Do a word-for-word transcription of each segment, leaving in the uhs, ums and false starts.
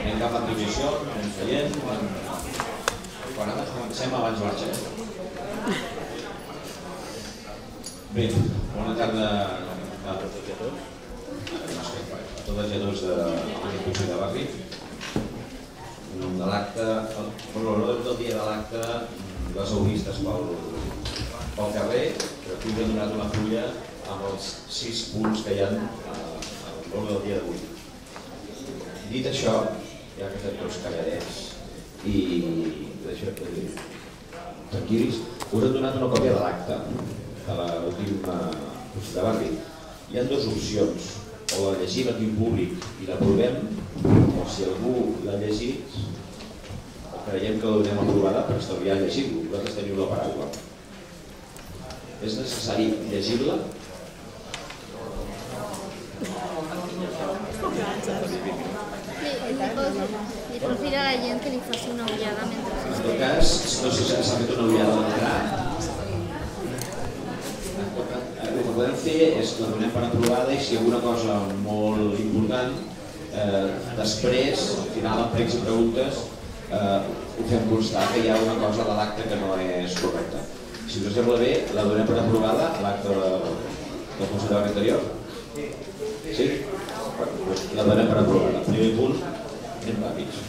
Anem cap a posició, anem seient. Quan ara comencem abans marxem. Bé, bona tarda a totes i a tots. A totes i a tots d'aquest Consell de Barri. De l'acte, l'ordre del dia de l'acte, les heu vistes pel carrer, que aquí us he donat una fulla amb els sis punts que hi ha a l'ordre del dia d'avui. Dit això, ja que estem tots calladets i tranquils, us he donat una còpia de l'acte de l'últim Consell de Barri. Hi ha dues opcions, o la llegim aquí en públic i l'aprovem, o si algú l'ha llegit, creiem que la donem aprovada per estalviar llegir-lo. Vosaltres teniu la paraula. És necessari llegir-la? Li pots dir a la gent que li faci una ullada mentre... En tot cas, no sé si s'ha fet una ullada a l'entrar. El que podem fer és que la donem per aprovada i si hi ha alguna cosa molt important, després, al final, en pregs i preguntes, ho fem constar que hi ha una cosa de l'acte que no és correcta. Si us sembla bé, la donem per aprovada l'acte del Consell de Barri anterior? Sí? La donem per aprovada. Primer punt, anem ràpids.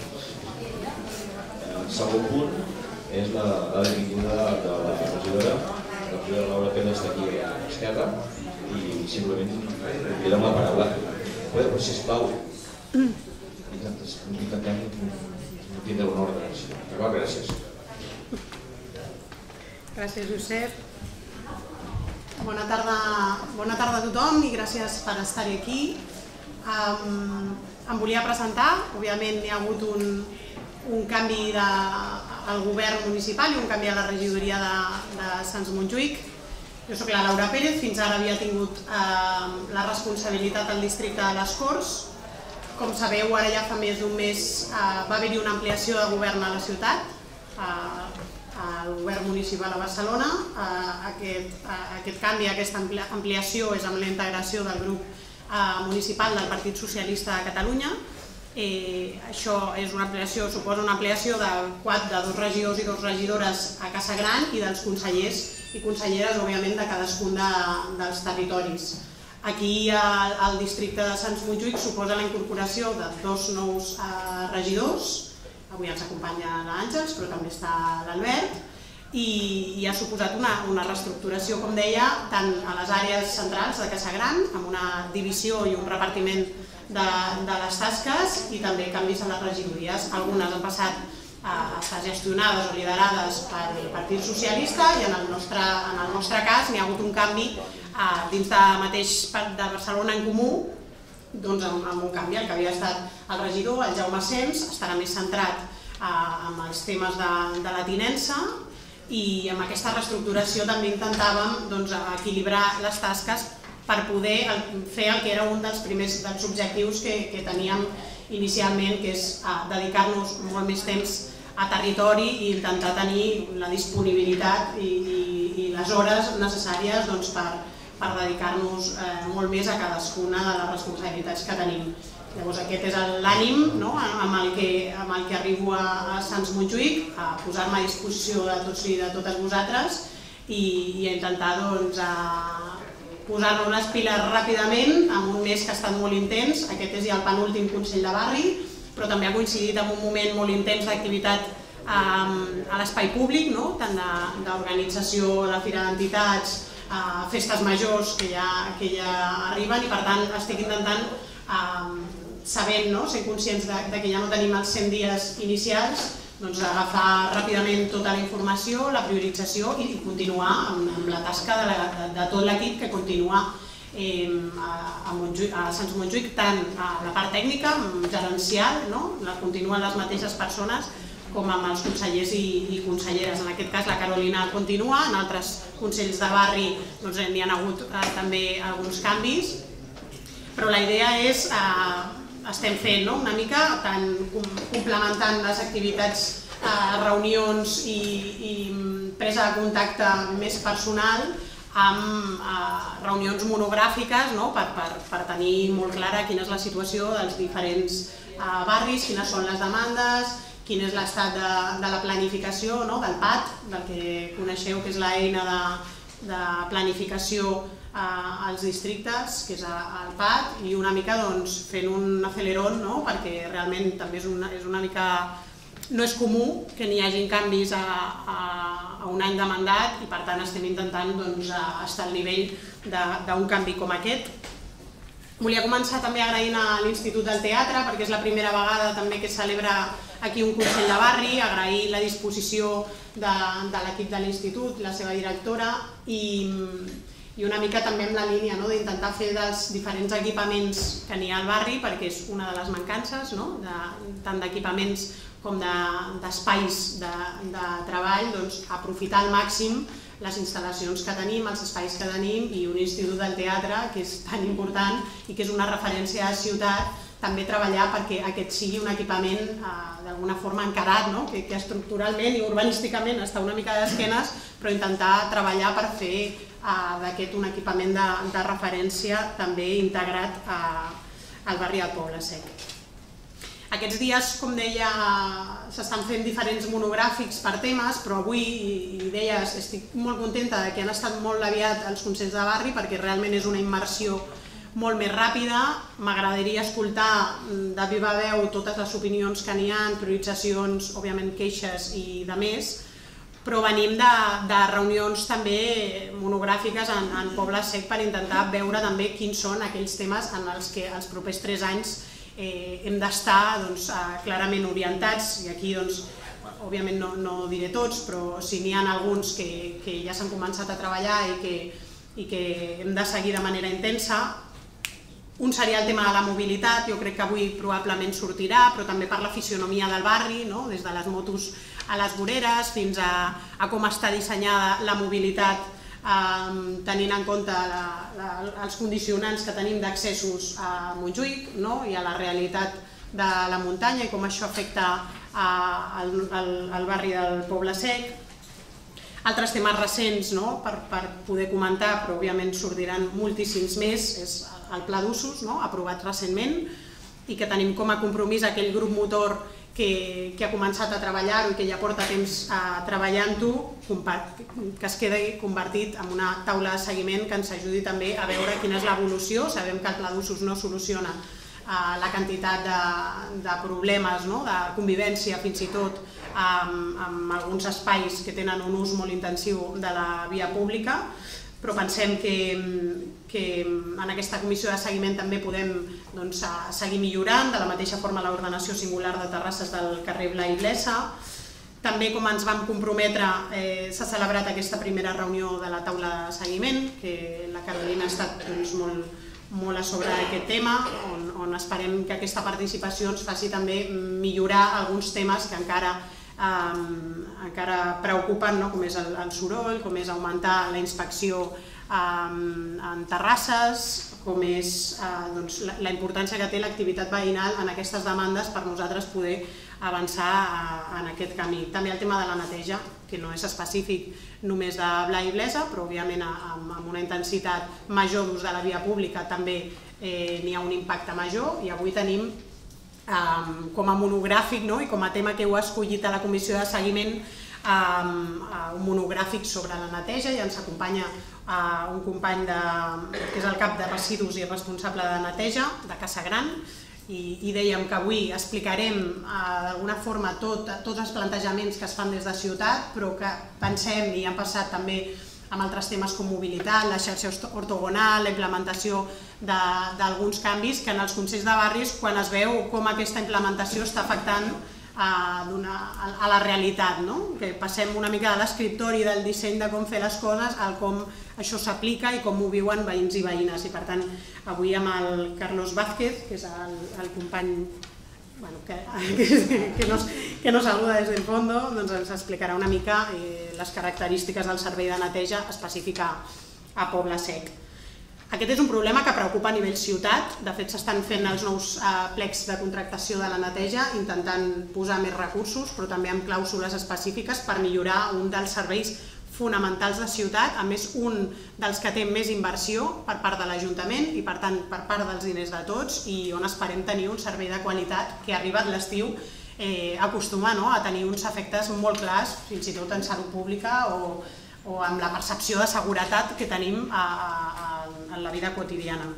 El segon punt és la benvinguda de la regidora, la regidora Laura Pérez està aquí a l'esquerra i simplement li donem la paraula. Però, sisplau, intentem tindre un ordre. Gràcies. Gràcies, Josep. Bona tarda a tothom i gràcies per estar-hi aquí. Em volia presentar, òbviament hi ha hagut un canvi al govern municipal i un canvi a la regidoria de Sants Montjuïc. Jo soc la Laura Pérez, fins ara havia tingut la responsabilitat al districte de les Corts. Com sabeu, ara ja fa més d'un mes va haver-hi una ampliació de govern a la ciutat, al govern municipal a Barcelona. Aquest canvi, aquesta ampliació és amb la integració del grup municipal del Partit Socialista de Catalunya. Això és una ampliació, suposa una ampliació de dos regidors i dues regidores a Casa Gran i dels consellers i conselleres, òbviament, de cadascun dels territoris. Aquí al districte de Sants Montjuïc suposa la incorporació de dos nous regidors. Avui ens acompanya l'Àngels, però també està l'Albert. I ha suposat una reestructuració, com deia, tant a les àrees centrals de Casa Gran, amb una divisió i un repartiment de les tasques, i també canvis a les regidories. Algunes han passat a estar gestionades o liderades pel Partit Socialista i en el nostre cas n'hi ha hagut un canvi dins de mateix de Barcelona en Comú, doncs amb un canvi. El que havia estat el regidor, el Jaume Sens, estarà més centrat en els temes de la tinença i amb aquesta reestructuració també intentàvem equilibrar les tasques per poder fer el que era un dels primers objectius que teníem inicialment, que és dedicar-nos molt més temps a territori i intentar tenir la disponibilitat i les hores necessàries per dedicar-nos molt més a cadascuna de les responsabilitats que tenim. Llavors aquest és l'ànim amb el que arribo a Sants Montjuïc, a posar-me a disposició de tots i de totes vosaltres i a intentar posar-nos les piles ràpidament en un mes que ha estat molt intens. Aquest és ja el penúltim Consell de Barri, però també ha coincidit amb un moment molt intens d'activitat a l'espai públic, tant d'organització, la Fira d'Entitats, festes majors que ja arriben i per tant estic intentant, sabent, sent conscients que ja no tenim els cent dies inicials, agafar ràpidament tota la informació, la priorització i continuar amb la tasca de tot l'equip que continua a Sants Montjuïc, tant a la part tècnica, gerencial, continuen les mateixes persones com amb els consellers i conselleres. En aquest cas la Carolina continua, en altres consells de barri n'hi ha hagut també alguns canvis, però la idea és, estem fent una mica, tant complementant les activitats, reunions i presa de contacte més personal, amb reunions monogràfiques per tenir molt clara quina és la situació dels diferents barris, quines són les demandes, quin és l'estat de la planificació, del P A T, del que coneixeu que és l'eina de planificació als districtes, que és el P A T, i una mica fent un acelerón perquè realment també és una mica... No és comú que n'hi hagi canvis a un any de mandat i per tant estem intentant estar al nivell d'un canvi com aquest. Volia començar també agraint a l'Institut del Teatre perquè és la primera vegada també que es celebra aquí un Consell de Barri, agrair la disposició de l'equip de l'Institut, la seva directora i una mica també amb la línia d'intentar fer dels diferents equipaments que n'hi ha al barri perquè és una de les mancances, tant d'equipaments com d'espais de treball, aprofitar al màxim les instal·lacions que tenim, els espais que tenim i un institut del teatre que és tan important i que és una referència a la ciutat, també treballar perquè aquest sigui un equipament d'alguna forma encarat, que estructuralment i urbanísticament està una mica d'esquenes, però intentar treballar per fer d'aquest un equipament de referència també integrat al barri del Poble Sec. Aquests dies, com deia, s'estan fent diferents monogràfics per temes, però avui, i deia, estic molt contenta que han estat molt aviat els consells de barri perquè realment és una immersió molt més ràpida. M'agradaria escoltar de viva veu totes les opinions que n'hi ha, prioritzacions, òbviament queixes i de més, però venim de reunions també monogràfiques en Poble Sec per intentar veure també quins són aquells temes en els que els propers tres anys hem d'estar clarament orientats i aquí, òbviament no diré tots, però si n'hi ha alguns que ja s'han començat a treballar i que hem de seguir de manera intensa. Un seria el tema de la mobilitat, jo crec que avui probablement sortirà, però també per la fisionomia del barri, des de les motos a les voreres fins a com està dissenyada la mobilitat tenint en compte els condicionants que tenim d'accessos a Montjuïc i a la realitat de la muntanya i com això afecta el barri del Poble Sec. Altres temes recents per poder comentar, però òbviament sortiran moltíssims més, és el Pla d'Usos, aprovat recentment, i que tenim com a compromís aquell grup motor que ha començat a treballar-ho i que ja porta temps treballant-ho, que es quedi convertit en una taula de seguiment que ens ajudi també a veure quina és l'evolució. Sabem que el Pla d'Usos no soluciona la quantitat de problemes, de convivència fins i tot amb alguns espais que tenen un ús molt intensiu de la via pública, però pensem que en aquesta comissió de seguiment també podem seguir millorant, de la mateixa forma l'ordenació singular de terrasses del carrer Blai Blesa. També, com ens vam comprometre, s'ha celebrat aquesta primera reunió de la taula de seguiment, que la Carolina ha estat molt a sobre d'aquest tema, on esperem que aquesta participació ens faci també millorar alguns temes que encara encara preocupen, com és el soroll, com és augmentar la inspecció en terrasses, com és la importància que té l'activitat veïnal en aquestes demandes per nosaltres poder avançar en aquest camí. També el tema de la neteja, que no és específic només de Blai i Blesa, però òbviament amb una intensitat major d'ús de la via pública també n'hi ha un impacte major i avui tenim com a monogràfic i com a tema que heu escollit a la comissió de seguiment un monogràfic sobre la neteja i ens acompanya un company que és el cap de residus i responsable de neteja de Casa Gran i dèiem que avui explicarem d'alguna forma tots els plantejaments que es fan des de ciutat, però que pensem i han passat també amb altres temes com mobilitat, la xarxa ortogonal, la implementació d'alguns canvis que en els consells de barris, quan es veu com aquesta implementació està afectant a la realitat, que passem una mica de l'escriptori del disseny de com fer les coses al com això s'aplica i com ho viuen veïns i veïnes. I per tant, avui amb el Carlos Vázquez, que és el company que nos saluda des del fondo, ens explicarà una mica les característiques del servei de neteja específic a Poble Sec. Aquest és un problema que preocupa a nivell ciutat. De fet, s'estan fent els nous plecs de contractació de la neteja, intentant posar més recursos, però també amb clàusules específiques per millorar un dels serveis fonamentals de ciutat, a més un dels que té més inversió per part de l'Ajuntament i per tant per part dels diners de tots, i on esperem tenir un servei de qualitat que arribat l'estiu acostuma a tenir uns efectes molt clars, fins i tot en salut pública o amb la percepció de seguretat que tenim en la vida quotidiana.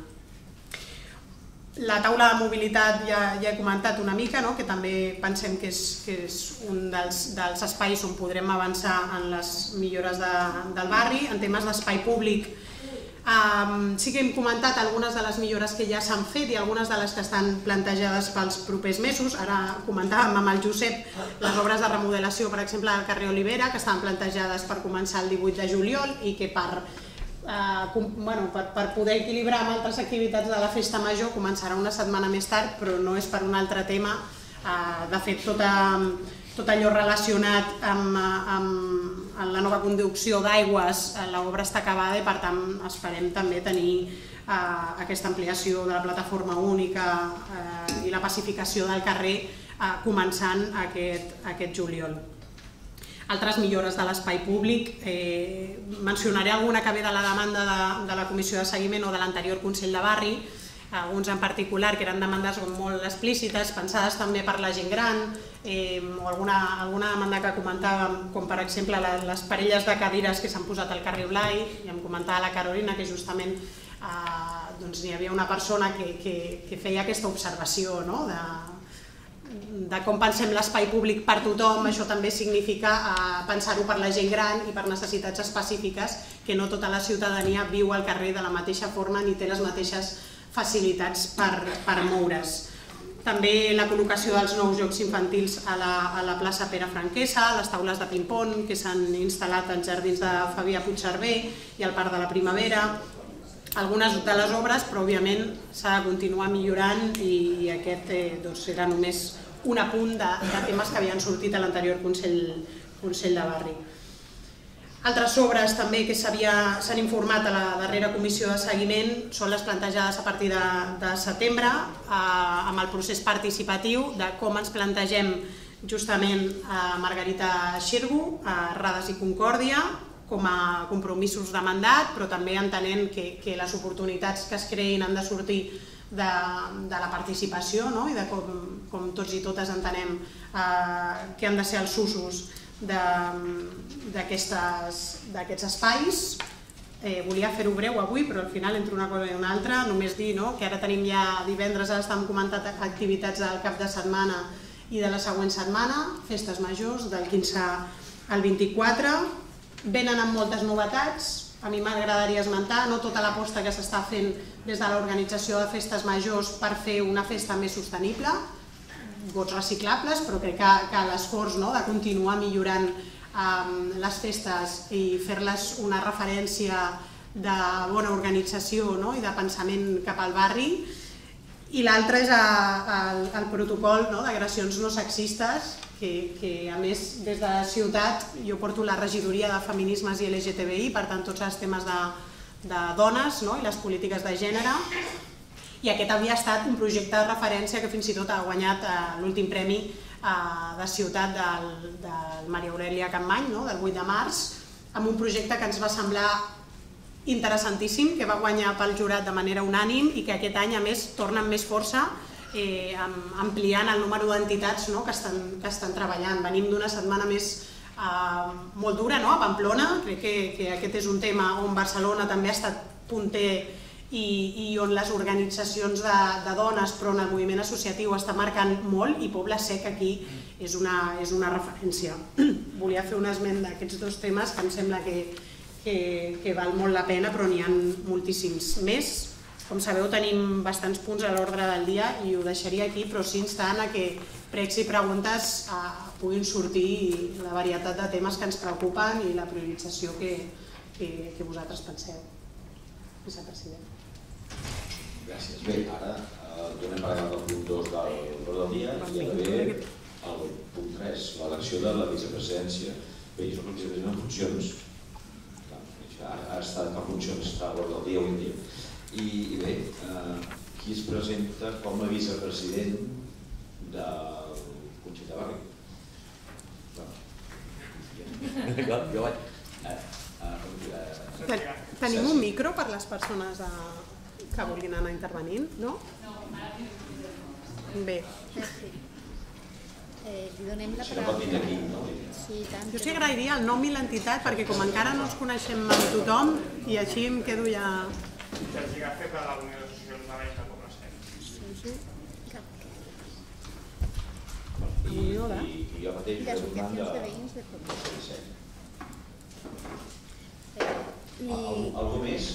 La taula de mobilitat ja he comentat una mica, que també pensem que és un dels espais on podrem avançar en les millores del barri. En temes d'espai públic sí que hem comentat algunes de les millores que ja s'han fet i algunes de les que estan plantejades pels propers mesos. Ara comentàvem amb el Josep les obres de remodelació, per exemple, del carrer Olivera, que estaven plantejades per començar el divuit de juliol i que per per poder equilibrar amb altres activitats de la Festa Major començarà una setmana més tard, però no és per un altre tema. De fet, tot allò relacionat amb la nova conducció d'aigües, l'obra està acabada i per tant esperem també tenir aquesta ampliació de la plataforma única i la pacificació del carrer començant aquest juliol. Altres millores de l'espai públic, mencionaré alguna que ve de la demanda de la Comissió de Seguiment o de l'anterior Consell de Barri, alguns en particular que eren demandes molt explícites, pensades també per la gent gran, o alguna demanda que comentàvem, com per exemple les parelles de cadires que s'han posat al carrer Blai, i em comentava la Carolina que justament n'hi havia una persona que feia aquesta observació de com pensem l'espai públic per tothom. Això també significa pensar-ho per la gent gran i per necessitats específiques, que no tota la ciutadania viu al carrer de la mateixa forma ni té les mateixes facilitats per moure's. També la col·locació dels nous jocs infantils a la plaça Pere Franquesa, les taules de ping-pong que s'han instal·lat als jardins de Fabià Puigcerver i al Parc de la Primavera, algunes de les obres, però òbviament s'ha de continuar millorant i aquest era només un apunt de temes que havien sortit a l'anterior Consell de Barri. Altres obres també que s'han informat a la darrera comissió de seguiment són les plantejades a partir de setembre amb el procés participatiu de com ens plantegem justament a Margarita Xirgu, a Rades i Concòrdia, com a compromisos de mandat, però també entenent que les oportunitats que es creïn han de sortir de la participació i de com tots i totes entenem que han de ser els usos d'aquests espais. Volia fer-ho breu avui, però al final entre una cosa i una altra, només dir que ara tenim ja divendres, ara estem comentant activitats del cap de setmana i de la següent setmana, festes majors del quinze al vint-i-quatre, venen amb moltes novetats. A mi m'agradaria esmentar tota l'aposta que s'està fent des de l'organització de festes majors per fer una festa més sostenible, gots reciclables, però crec que l'esforç de continuar millorant les festes i fer-les una referència de bona organització i de pensament cap al barri. I l'altre és el protocol d'agressions no sexistes, que a més des de la ciutat jo porto la regidoria de feminismes i L G T B I, per tant tots els temes de dones i les polítiques de gènere, i aquest havia estat un projecte de referència que fins i tot ha guanyat l'últim premi de ciutat del Maria Aurèlia Capmany, del vuit de març, amb un projecte que ens va semblar interessantíssim, que va guanyar pel jurat de manera unànim i que aquest any a més torna amb més força, ampliant el número d'entitats que estan treballant. Venim d'una setmana més molt dura a Pamplona, crec que aquest és un tema on Barcelona també ha estat punter i on les organitzacions de dones, però on el moviment associatiu està marcant molt, i Poble Sec aquí és una referència. Volia fer un esment d'aquests dos temes que em sembla que val molt la pena, però n'hi ha moltíssims més. Com sabeu, tenim bastants punts a l'ordre del dia i ho deixaria aquí, però sí instant a que pregs i preguntes puguin sortir la varietat de temes que ens preocupen i la priorització que vosaltres penseu. Vicepresident. Gràcies. Bé, ara donem per acabat el punt dos de l'ordre del dia i ara ve el punt tres, l'elecció de la vicepresidència. Bé, jo soc el vicepresident en funcions, ara està en funcions, està a l'ordre del dia avui en dia. I bé, qui es presenta com a vicepresident del Consell de Barri? Jo vaig... Tenim un micro per les persones que vulguin anar intervenint, no? Bé. Li donem la Si no pot vindre aquí, no? Jo sí agrairia el nom i l'entitat perquè com encara no ens coneixem amb tothom i així em quedo ja... Sergi Gàrcia per la Unió d'Associacions de Veïns de Poble Sec. Sergi Gàrcia. I jo mateix d'associacions de veïns de Poble Sec. Algú més?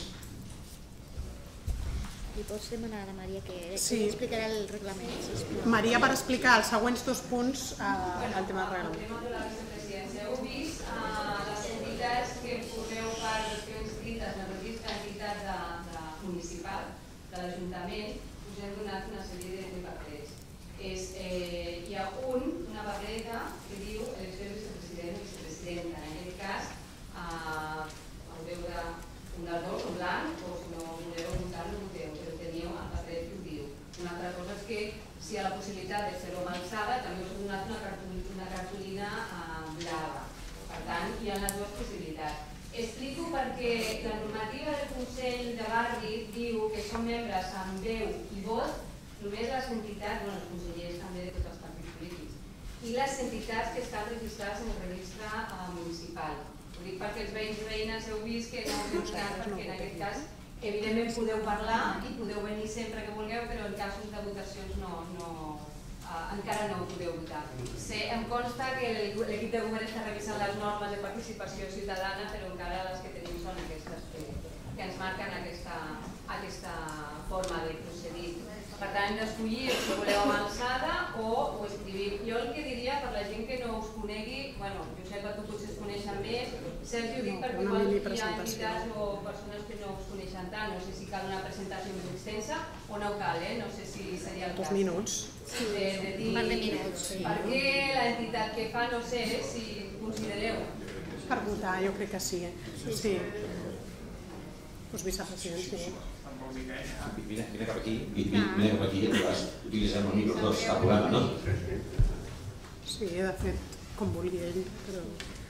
Li pots demanar a la Maria que explicarà el reglament, sisplau. Maria, per explicar els següents dos punts al tema del reglament. El tema de la vicepresidència. Heu vist les entitats que formeu part, que heu inscrites en el registre d'entitats municipal de l'Ajuntament, us hem donat una sèrie de papers. Hi ha un, una papereta que diu elecció de vicepresident o vicepresidenta. En aquest cas, el veure un dels dos, un blanc, o si no voleu votar, no voteu, però teniu el paper que ho diu. Una altra cosa és que si hi ha la possibilitat de fer-ho amb alçada, també us he donat una cartolina blava. Per tant, hi ha les dues possibilitats. Explico perquè la normativa del Consell de Barri diu que són membres amb veu i vot només les entitats, bueno, els consellers també de tots els partits polítics, i les entitats que estan registrades en el registre municipal. Ho dic perquè els veïns i veïnes heu vist que no heu votat, perquè en aquest cas evidentment podeu parlar i podeu venir sempre que vulgueu, però en casos de votacions encara no ho podeu votar. Em consta que l'equip de govern està revisant les normes de participació ciutadana, però encara les que tenim són aquestes que ens marquen aquesta forma de procedir. Per tant, hem d'escollir si voleu amb alçada o ho escrivim. Jo el que diria, per la gent que no us conegui, bueno, Josep, tu potser es coneixen més, Sergi, ho dic perquè igual hi ha entitats o persones que no us coneixen tant, no sé si cal una presentació més extensa o no cal, no sé si seria el cas. Dos minuts. De dir per què l'entitat que fa, no sé si considereu. Per votar, jo crec que sí. Sí. Doncs vicepresident, sí. Vine cap aquí, vine cap aquí, utilitzem el micro dos, cap problema, no? Sí, de fet, com vulgui ell, però...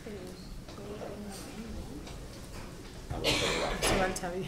Sí, va el Xavi.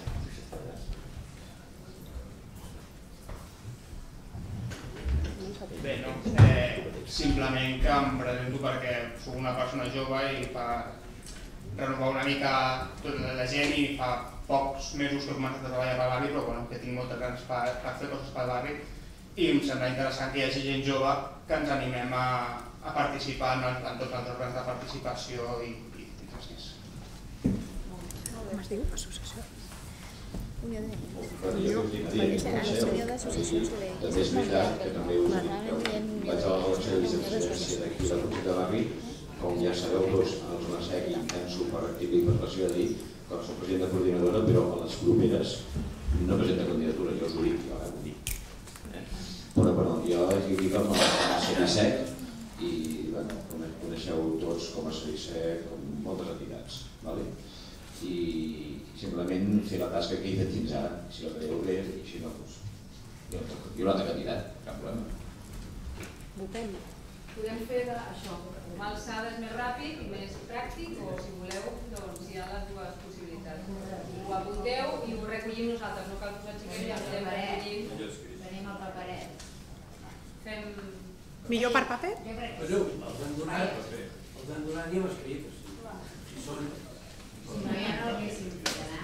Bé, no, simplement que em presento perquè soc una persona jove i per renovar una mica tota la gent i fa pocs mesos que he començat a treballar pel barri, però bueno, que tinc moltes ganes per fer coses pel barri i em sembla interessant que hi hagi gent jove que ens animem a participar en tots els òrgans de participació i res més. Com es diu? Associació? Unió de Veïns. També és veritat que també us dic que vaig a l'elecció de vicepresidència d'aquí del Consell de Barri, com ja sabeu tots, a la zona sec intenso per activitat i per passió de dir que soc president de coordinadora, però a les properes no presenta candidatura, jo us ho dic, jo ho dic. Però bueno, jo estic com a Sericec i coneixeu tots com a Sericec, com moltes entitats. I simplement fer la tasca que he fet fins ara, si la creieu bé, i si no, doncs hi ha un altre candidat, cap problema. Votem. Podem fer això, amb alçada és més ràpid i més pràctic, o si voleu, doncs hi ha les dues possibilitats. Ho apunteu i ho recollim nosaltres, no cal que us aixequeu i ja podem recollir. Venim al paperet. Fem... Millor per paper? Però els han donat, els han donat i hem escrit. Si són... Si no hi ha no haguéssim fet anar.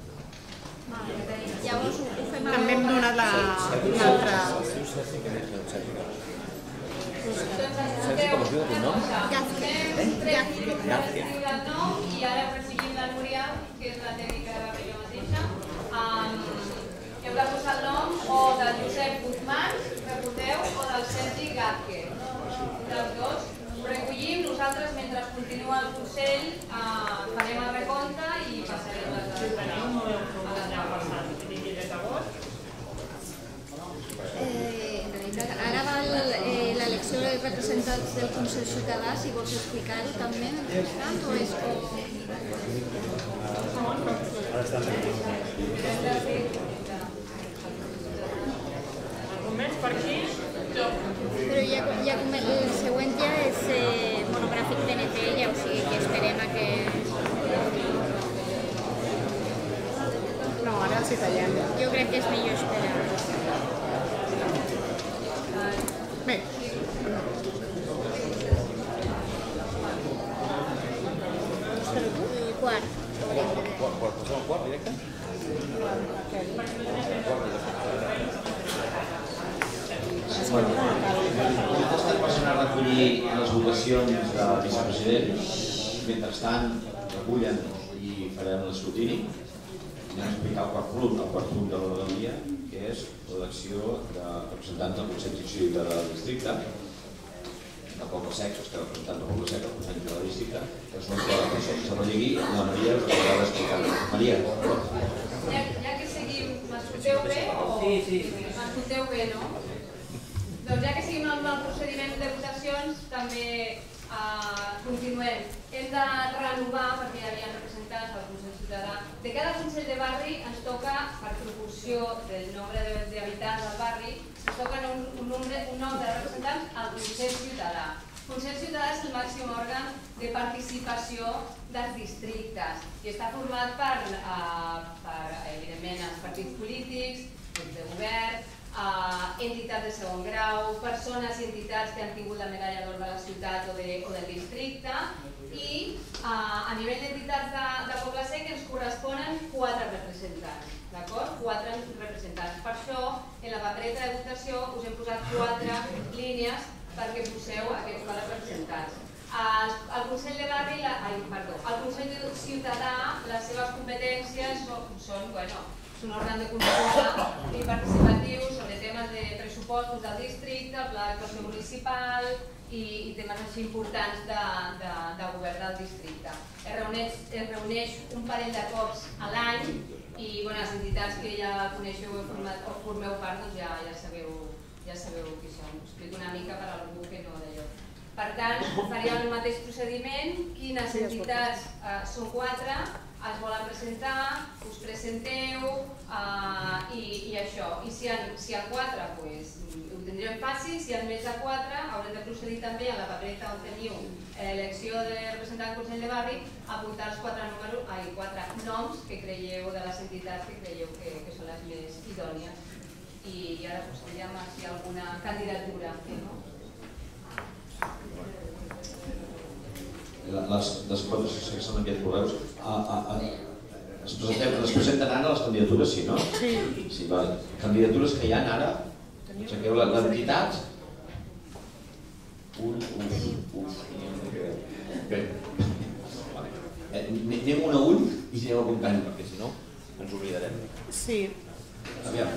Llavors ho fem a... També hem donat l'altra... Escriure el nom i ara recollim la Núria, que és la tècnica de la jo mateixa. Heu de posar el nom o del Josep Guzmán, recordeu, o del Sergi Gàrcia. Dels dos. Ho recollim, nosaltres mentre continua el Consell farem el recompte i passarem les dades a les dades. Ara va l'elecció dels representants del Consell Ciutadà, si vols explicar-ho també, mentrestant, o és... Només per aquí? Però ja, ja el següent ja és eh, monogràfic T N T, ja o sigui que esperem a que... si tallem. Jo crec que és millor esperar. Bé. El quart. Posem el quart directe? Nosaltres estem passant a recollir les votacions de vicepresident. Mentrestant, recullen i farem l'escrutini. Anem a explicar el quart punt, el quart punt de l'ordre del dia, que és l'elecció de representants del Consell Cívic del districte, del Poble Sec, que és representant del Poble Sec, el Consell del districte, que és un quart que se rellegui, la Maria us haurà d'explicar. Maria. Ja, ja que seguim, m'escolteu bé o... Sí, sí. M'escolteu bé, no? Doncs ja que seguim amb el procediment de votacions, també uh, continuem. Hem de renovar, perquè ja hi ha representants del Consell Ciutadà. De cada Consell de Barri ens toca, per proporció del nombre d'habitants del barri, ens toca un, un, nombre, un nombre de representants al Consell Ciutadà. El Consell Ciutadà és el màxim òrgan de participació dels districtes i està format per, uh, per evidentment, els partits polítics, grups de govern, Uh, entitats de segon grau, persones i entitats que han tingut la medalla d'or de la ciutat o, de, o del districte i uh, a nivell d'entitats de, de Poble Sec ens corresponen quatre representants, d'acord? Quatre representants. Per això, en la papereta de votació us hem posat quatre línies perquè poseu aquests quatre representants. El, el Consell de Barri, la, ai, perdó, el Consell Ciutadà, les seves competències són, són bueno, és un òrgan de consulta i participatiu sobre temes de pressupostos del districte, el pla d'actuació municipal i, i temes així importants de, de, de govern del districte. Es reuneix, es reuneix un parell de cops a l'any i bueno, les entitats que ja coneixeu o formeu part doncs ja, ja, sabeu, ja sabeu qui són. Us explico una mica per a algú que no d'allò. Per tant, faríem el mateix procediment, quines entitats eh, són quatre, es volen presentar, us presenteu uh, i, i això. I si hi ha, si hi ha quatre, pues, ho tindrem fàcil. Si hi ha més de quatre, haurem de procedir també a la papereta on teniu elecció de representant del Consell de Barri a apuntar els quatre, números, ai, quatre noms que creieu de les entitats que creieu que, que són les més idònies. I, i ara pues, veiem si hi ha alguna candidatura. No? Les, les quatre que són aquests correus, a, a, a, es, presentem, es presentaran a les candidatures, sí, no? Sí. Sí, vale. Candidatures que hi ha ara, aixequeu l'entitat. Un, un, un. Bé. Eh, anem un a un i aneu apuntant, perquè si no ens oblidarem. Sí. Aviam.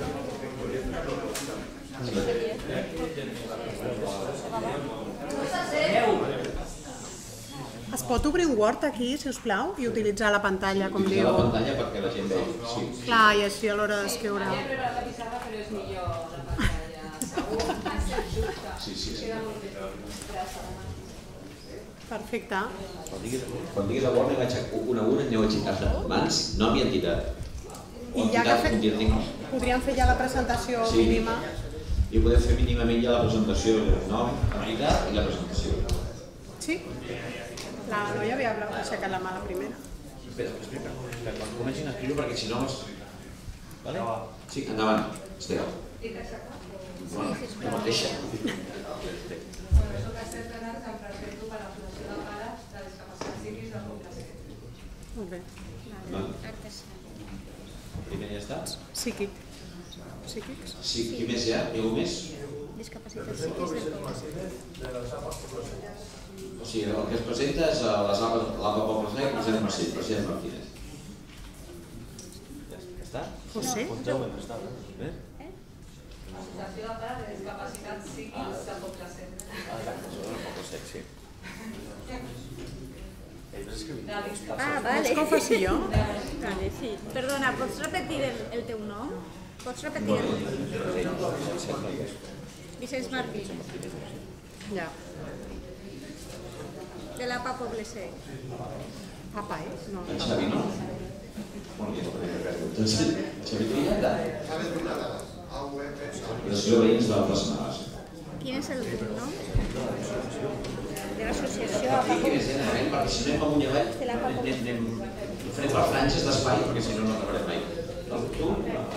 Es pot obrir un Word aquí, si us plau, i utilitzar la pantalla, com diu? Utilitzar la pantalla perquè la gent vegi. Sí. Clar, i així a l'hora d'escriure. Ja he preparat la pissarra, però és millor la pantalla. Segur, sense dubte. Sí, sí, sí. Queda molt bé. Gràcies. Perfecte. Quan diguis, quan diguis el Word, vaig a un a un, aneu aixecant mans, nom i entitat. I ja que fe... podríem fer ja la presentació sí. mínima. I podem fer mínimament ja la presentació, el nom, entitat i la presentació. Sí? La noia havia aixecat la mà la primera. Espera, espera, que quan comencin a escriure perquè si no... Vale? Sí, endavant, Esteve. I t'aixecar? No, no mateixa. Bueno, soc Esther Canals, em presento per a la Fundació de Pares de Discapacitats Psíquics del Poble Sec. Molt bé. Primer ja està? Psíquic. Psíquics? Sí, qui més hi ha? Hi ha algú més? Discapacitats psíquics del Poble Sec. O sigui, el que es presenta és l'Alba Poble Sec i Josep Marcell, president Martínez. Ja està? José? Associació de Pares de Discapacitats Psíquics del Poble Sec. Ah, exacte, sobre el Poble Sec, sí. Ah, vale. Vols que ho faci jo? Vale, sí. Perdona, pots repetir el, el teu nom? Pots repetir el Vicenç Martí. Ja. De l'A P A Poble Sec. Apa, eh? No. En Xavi, no? Xavi Triada. L'associació de veïns de la plaça Navàs. Quin és el teu nom? De l'associació A P A Quin és, eh? Perquè si anem amunt i avall, anem farem per franges d'espai, perquè si no no acabarem mai. Tu?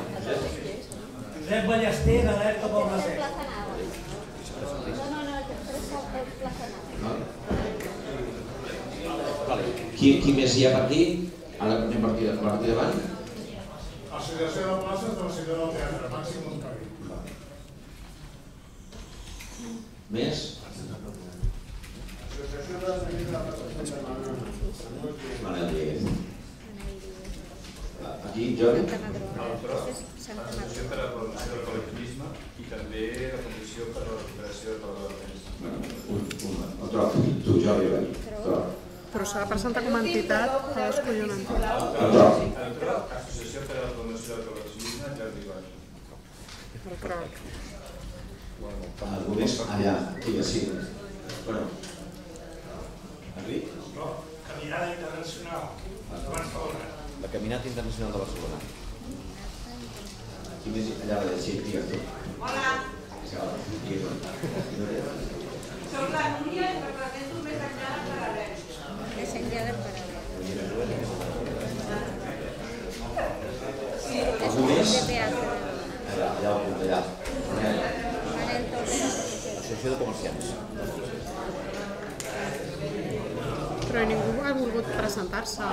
Josep Ballester, d'Alerta Poble Sec. No, no, no, el tercer és el Plaza Vale. Qui més hi ha per aquí? Ara anem per aquí davant. Associació de places de la ciutat del teatre, Màxim Montcari. Més? Associació de la Manel Dieguez. Aquí, Jordi? Associació per a la promoció del col·lectivisme i també la Comissió per a la recuperació de la defensa. El troc, tu, Jordi. Però s'ha de presentar com a entitat, ha d'escollir una entitat. El troc. El troc, Associació per a la promoció del col·lectivisme, Jordi Bach. El troc. Algú més? Allà, aquí, sí. Bueno. Enric? Caminada Internacional de Barcelona. La Caminata Internacional de Barcelona. Qui més? Allà, sí, digue'm tu. Hola. Digue'm. Soc la Núria i represento Més enllà del paral·lel. Més enllà del paral·lel. Algú més? De teatre. Allà, allà al punt, allà. Manel Torres. Associació de Comerciants. Però ningú ha volgut presentar-se.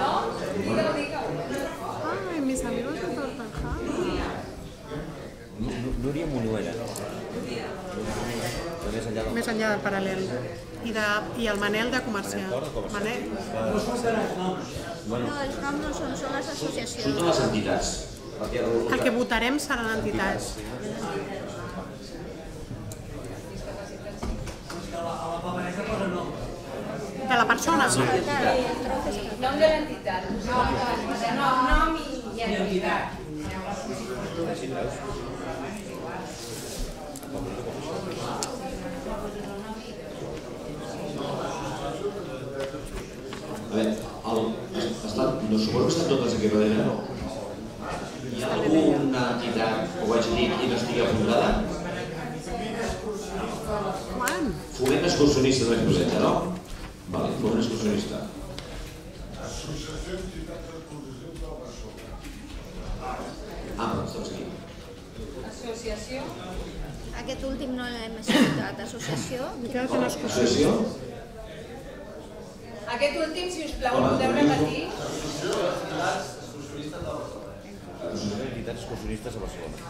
Ai, mis amigos de Tortajada. Núria Monuera. Més enllà del paral·lel. I, de, i el Manel de comerciant. Manel. No, els noms no són, són les associacions. Són les entitats. El que votarem seran entitats. A la papereta posa nom. De la persona? Nom de l'entitat. Nom, nom i entitat. A veure, el, estan, no suposo que estan totes aquí darrere, no? Hi ha alguna entitat, ho vaig dir, i no estigui apuntada? Quan? Foment excursionista no es presenta, no? Vale, foment excursionista. Associació d'Entitats d'Exposicions de Barcelona. Ah, però estàs aquí. Associació. Aquest últim no l'hem escoltat. Associació. Associació? Aquest últim, si us plau, el podeu repetir? Associació d'Entitats Excursionistes a Barcelona.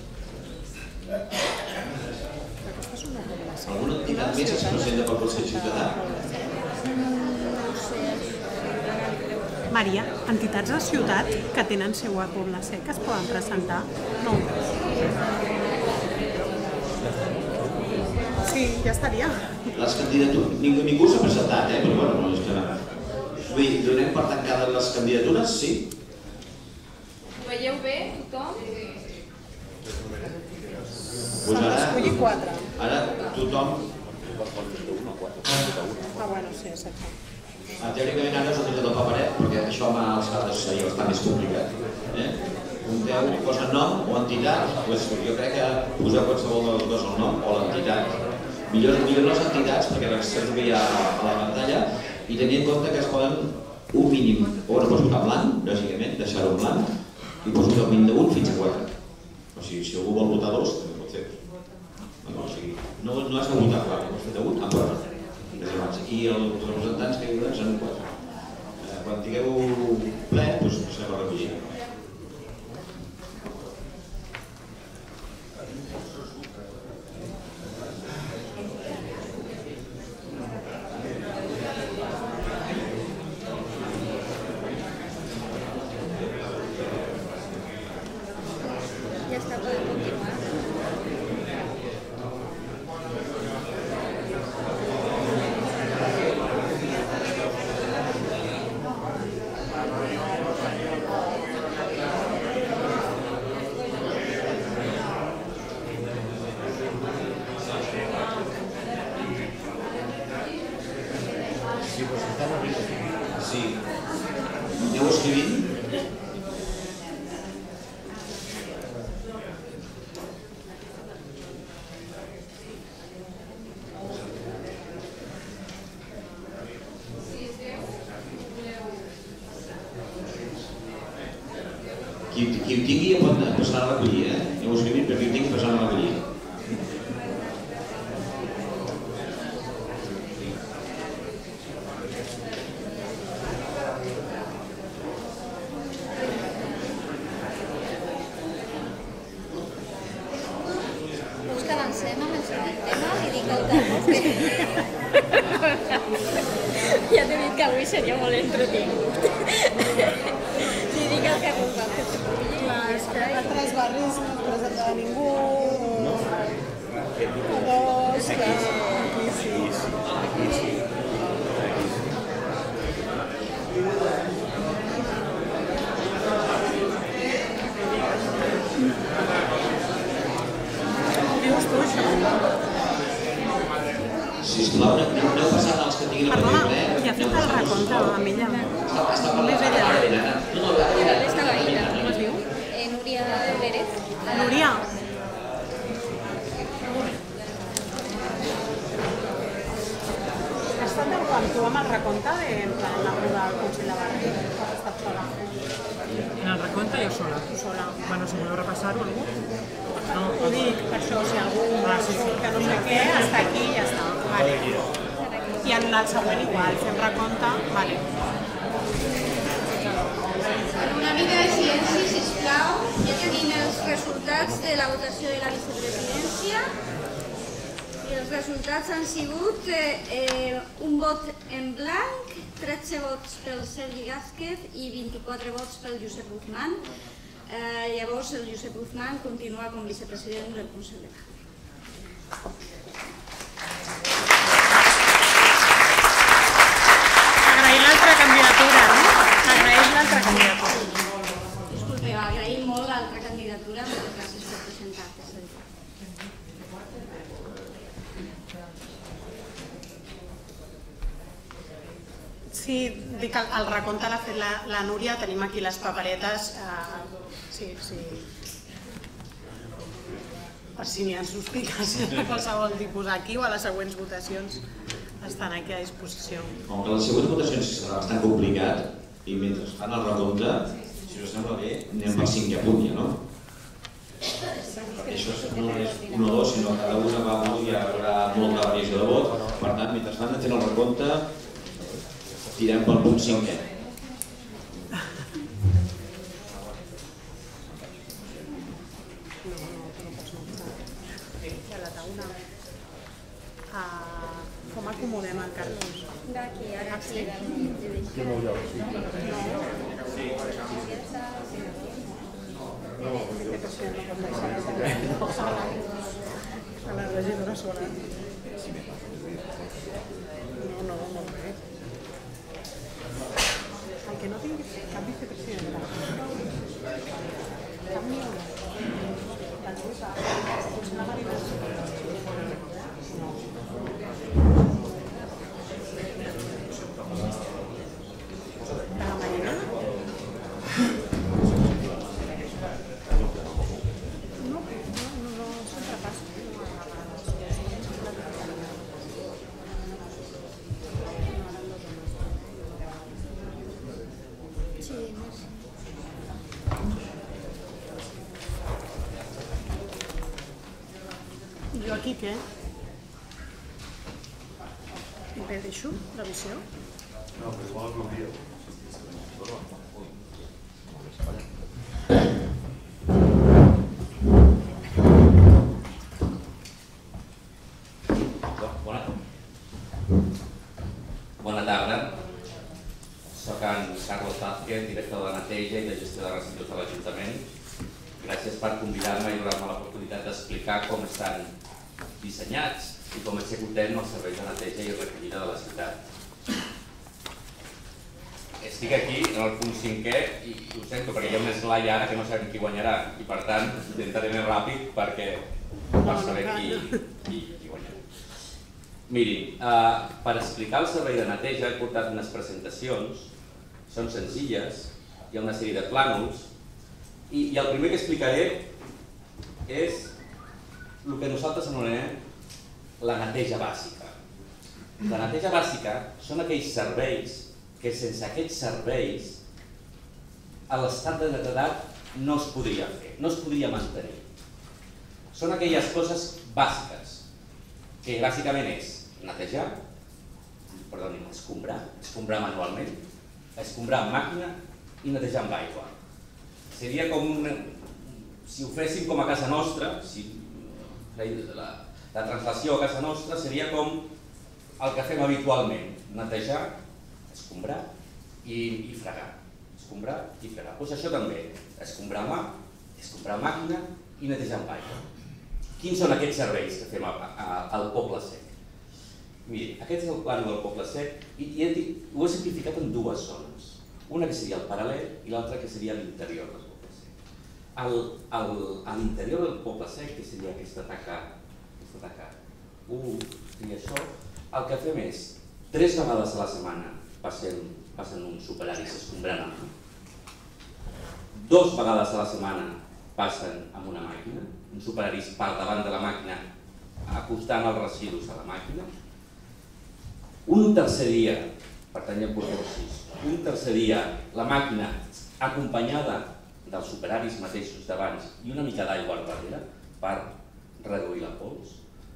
Alguna entitat més es presenta pel Consell Ciutadà? Maria, entitats de ciutat que tenen seu a Poble Sec es poden presentar? No. Sí, ja estaria. Les candidatures, ningú, ningú s'ha presentat, eh? Però bueno, no és que... Vull dir, donem per tancades les candidatures, sí? Ho veieu bé, tothom? Doncs ara, Escollir quatre. ara tothom... Ah, bueno, sí, exacte. Ah, teòricament ara us ho tindré del paperet, perquè això m'ha alçat seria bastant més complicat. Eh? Compteu, posa nom o entitat, doncs jo crec que poseu qualsevol de les dues el nom o l'entitat. Millor, millor les entitats, perquè l'accés que hi ha a la pantalla, i tenir en compte que es poden un mínim, o no pots votar blanc, lògicament, deixar-ho en blanc, i pots votar un mínim d'un fins a quatre. O sigui, si algú vol votar dos, també pot fer. No, o sigui, no, no has de votar quatre, has fet un a quatre. I els representants que hi haurà són quatre. Eh, quan tingueu ple, doncs s'ha de recollir. Ja està, podem continuar. Sí. Aneu escrivint? Qui Qui ho tingui pot passar a recollir, eh? No ho escrivim, però qui ho tingui passar a recollir. Vols que avancem amb el següent tema? Li dic al Carlos que... Ja t'he dit que avui seria molt entretingut. Li dic al Carlos Vázquez que pugui... Clar, és que a tres barris no es presentava ningú... A dos... Aquí sí. Aquí sí. Dius tu, això? Sisplau, no heu passat als que tinguin el Perdona, paper ple? ja ha fet el recompte amb ella. Està parlant Només ella. ara, no, no, ara, ara. Està veïna. Com es diu? Eh, Núria Pérez. Núria. Has estat d'acord amb tu amb el recompte de, en plan, la boda del Consell de Barri? O has estat sola? En el recompte jo sola. Tu sola. Bueno, si voleu repassar-ho, algú? No. Ho dic, per això, si algú Ah, sí, sí. que no sé què, està aquí i ja està. Vale. I en el següent igual, fem recompte, vale. Una mica de silenci, sisplau. Ja tenim els resultats de la votació de la vicepresidència. I els resultats han sigut eh, eh, un vot en blanc, tretze vots pel Sergi Vázquez i vint-i-quatre vots pel Josep Guzmán. Eh, llavors el Josep Guzmán continua com vicepresident del Consell de Barri. Agraïm l'altra candidatura, no? Agraïm l'altra candidatura. Disculpeu, agraïm molt l'altra candidatura, moltes gràcies per presentar-te. Sí, dic que el recompte l'ha fet la, la Núria, tenim aquí les paperetes. Eh, sí, sí. Per si n'hi ha sospites de qualsevol tipus aquí o a les següents votacions estan aquí a disposició. Com que les següents votacions serà bastant complicat i mentre fan el recompte, si us sembla bé, anem pel cinquè punt, ja, no? Perquè això no és un o dos, sinó que cada una va molt i hi haurà molta variació de vot. Per tant, mentre fan fent el recompte, tirem pel punt cinquè. Com acomodem el Carlos? D'aquí, ara sí. Que no hi ha, sí. A la regidora sola. No, no, no. El que no tingui cap vicepresident. Cap ni una. La Jo aquí què? I bé, deixo la visió? No, però igual l'hauria. Bona, bona tarda. Soc en Carlos Vázquez, director de neteja i de gestió de residus de l'Ajuntament. Gràcies per convidar-me i donar-me l'oportunitat d'explicar com estan dissenyats i com executem els serveis de neteja i recollida de la ciutat. Estic aquí en el punt cinquè i ho sento perquè hi ha un esglai ara que no sabem qui guanyarà i per tant intentaré més ràpid perquè per saber qui, qui, qui guanyarà. Mirin, uh, per explicar el servei de neteja he portat unes presentacions, són senzilles, hi ha una sèrie de plànols i, i el primer que explicaré és el que nosaltres anomenem la neteja bàsica. La neteja bàsica són aquells serveis que sense aquests serveis l'estat de netedat no es podria fer, no es podria mantenir. Són aquelles coses bàsiques, que bàsicament és netejar, perdoni, escombrar, escombrar manualment, escombrar amb màquina i netejar amb aigua. Seria com un... si ho féssim com a casa nostra, si la, la translació a casa nostra seria com el que fem habitualment, netejar, escombrar i, i fregar. Escombrar i fregar. Doncs això també, escombrar mà, escombrar màquina i netejar amb aigua. Quins són aquests serveis que fem a, a, al Poble Sec? Miri, aquest és el plànol del Poble Sec i, i ho he simplificat en dues zones. Una que seria el paral·lel i l'altra que seria l'interior del Poble Sec. Al, al, a l'interior del Poble Sec, que seria aquesta taca, aquesta taca u i això, el que fem és, tres vegades a la setmana passen, passen un superaris escombrant amb mà, dos vegades a la setmana passen amb una màquina, un superaris per davant de la màquina acostant els residus a la màquina, un tercer dia, per tant ja en portem sis, un tercer dia la màquina acompanyada dels superaris mateixos d'abans i una mica d'aigua al darrere per reduir la pols.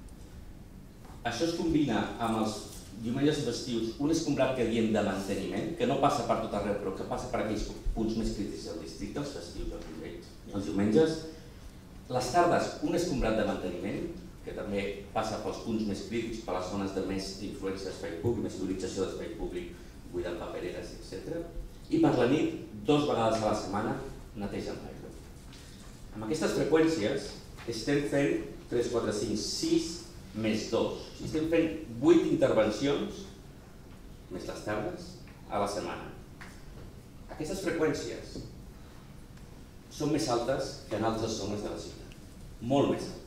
Això es combina amb els diumenges i festius, un escombrat que diem de manteniment, que no passa per tot arreu però que passa per aquells punts més crítics del districte, els festius els diumenges. Les tardes, un escombrat de manteniment, que també passa pels punts més crítics, per les zones de més influència d'espai públic, més utilització d'espai públic, buidant papereres, etcètera. I per la nit, dues vegades a la setmana, neteja amb aigua. Amb aquestes freqüències estem fent tres, quatre, cinc, sis més dos. Estem fent vuit intervencions, més les tardes, a la setmana. Aquestes freqüències són més altes que en altres zones de la ciutat, molt més altes.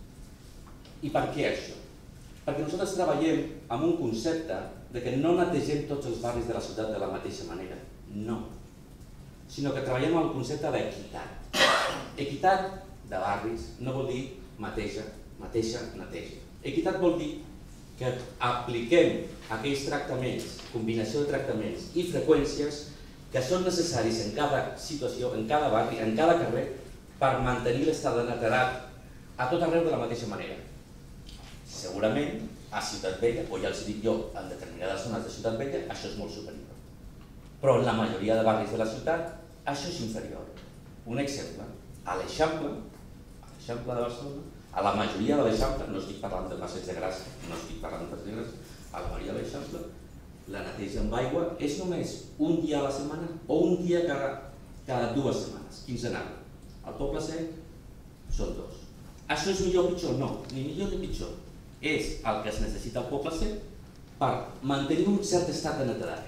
I per què això? Perquè nosaltres treballem amb un concepte de que no netegem tots els barris de la ciutat de la mateixa manera, no, sinó que treballem amb el concepte d'equitat. Equitat de barris no vol dir mateixa, mateixa, neteja. Equitat vol dir que apliquem aquells tractaments, combinació de tractaments i freqüències que són necessaris en cada situació, en cada barri, en cada carrer, per mantenir l'estat de netedat a tot arreu de la mateixa manera. Segurament, a Ciutat Vella, o ja els dic jo, en determinades zones de Ciutat Vella, això és molt superior. Però en la majoria de barris de la ciutat, això és inferior. Un exemple, a l'Eixample, a l'Eixample de Barcelona, a la majoria de l'Eixample, no estic parlant de Passeig de Gràcia, no estic parlant de Passeig de Gràcia, a la majoria de l'Eixample, la neteja amb aigua és només un dia a la setmana o un dia cada, cada dues setmanes, quinzenal. Al Poble Sec són dos. Això és millor o pitjor? No, ni millor ni pitjor. És el que es necessita al Poble Sec per mantenir un cert estat de netedat.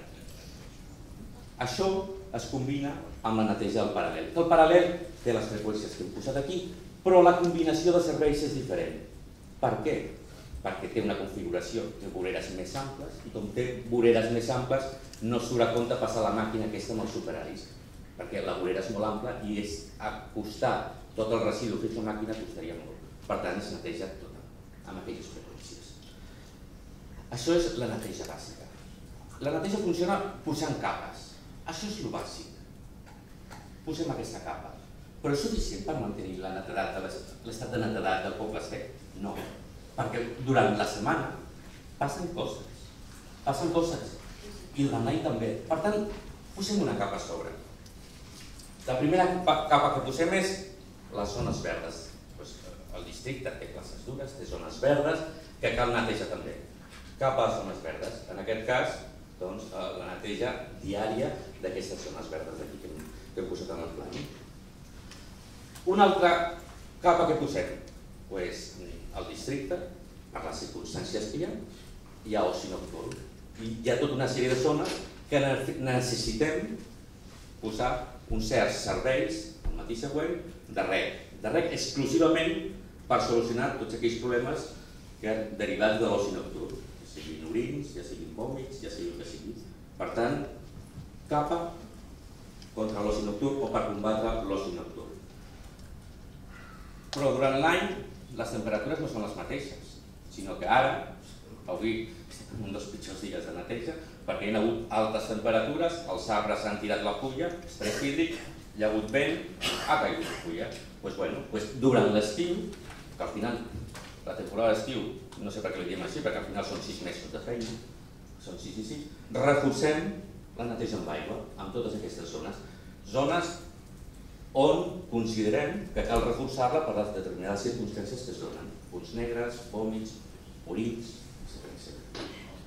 Això es combina amb la neteja del paral·lel. El paral·lel té les freqüències que hem posat aquí, però la combinació de serveis és diferent. Per què? Perquè té una configuració de voreres més amples i com té voreres més amples no surt a compte passar la màquina aquesta amb els superaris, perquè la vorera és molt ampla i és acostar tot el residu fet la màquina costaria molt. Per tant, es neteja tota amb aquelles freqüències. Això és la neteja bàsica. La neteja funciona posant capes. Això és el bàsic. Posem aquesta capa. Però és suficient per mantenir l'estat de netedat del Poble Sec? No. Perquè durant la setmana passen coses, passen coses, i durant l'any també. Per tant, posem una capa a sobre. La primera capa que posem és les zones verdes. El districte té classes dures, té zones verdes, que cal netejar també. Capa de zones verdes. En aquest cas, la neteja diària d'aquestes zones verdes d'aquí que hem posat en el pla. Una altra capa que posem, el districte, per les circumstàncies que hi ha, hi ha oci nocturn. I hi ha tota una sèrie de zones que necessitem posar uns certs serveis al matí següent de reg. De reg exclusivament per solucionar tots aquells problemes que han derivat de l'oci nocturn, ja siguin orins, ja siguin vòmits, ja sigui el que sigui. Per tant, capa contra l'oci nocturn o per combatre l'oci nocturn. Però durant l'any les temperatures no són les mateixes, sinó que ara, avui un dels pitjors dies de neteja, perquè hi ha hagut altes temperatures, els arbres han tirat la fulla, estrès hídric, hi ha hagut vent, ha caigut la fulla. Doncs bueno, durant l'estiu, que al final, la temporada d'estiu, no sé per què li diem així, perquè al final són sis mesos de feina, són sis i sis, reforcem la neteja amb aigua, amb totes aquestes zones. Zones on considerem que cal reforçar-la per les determinades circumstàncies que es donen. Punts negres, vòmits, purits, etcètera.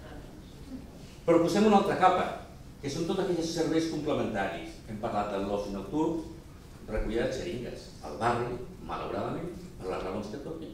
Però posem una altra capa, que són tots aquells serveis complementaris. Hem parlat del l'oci nocturn, recollida de xeringues. Al barri, malauradament, per les raons que toquin,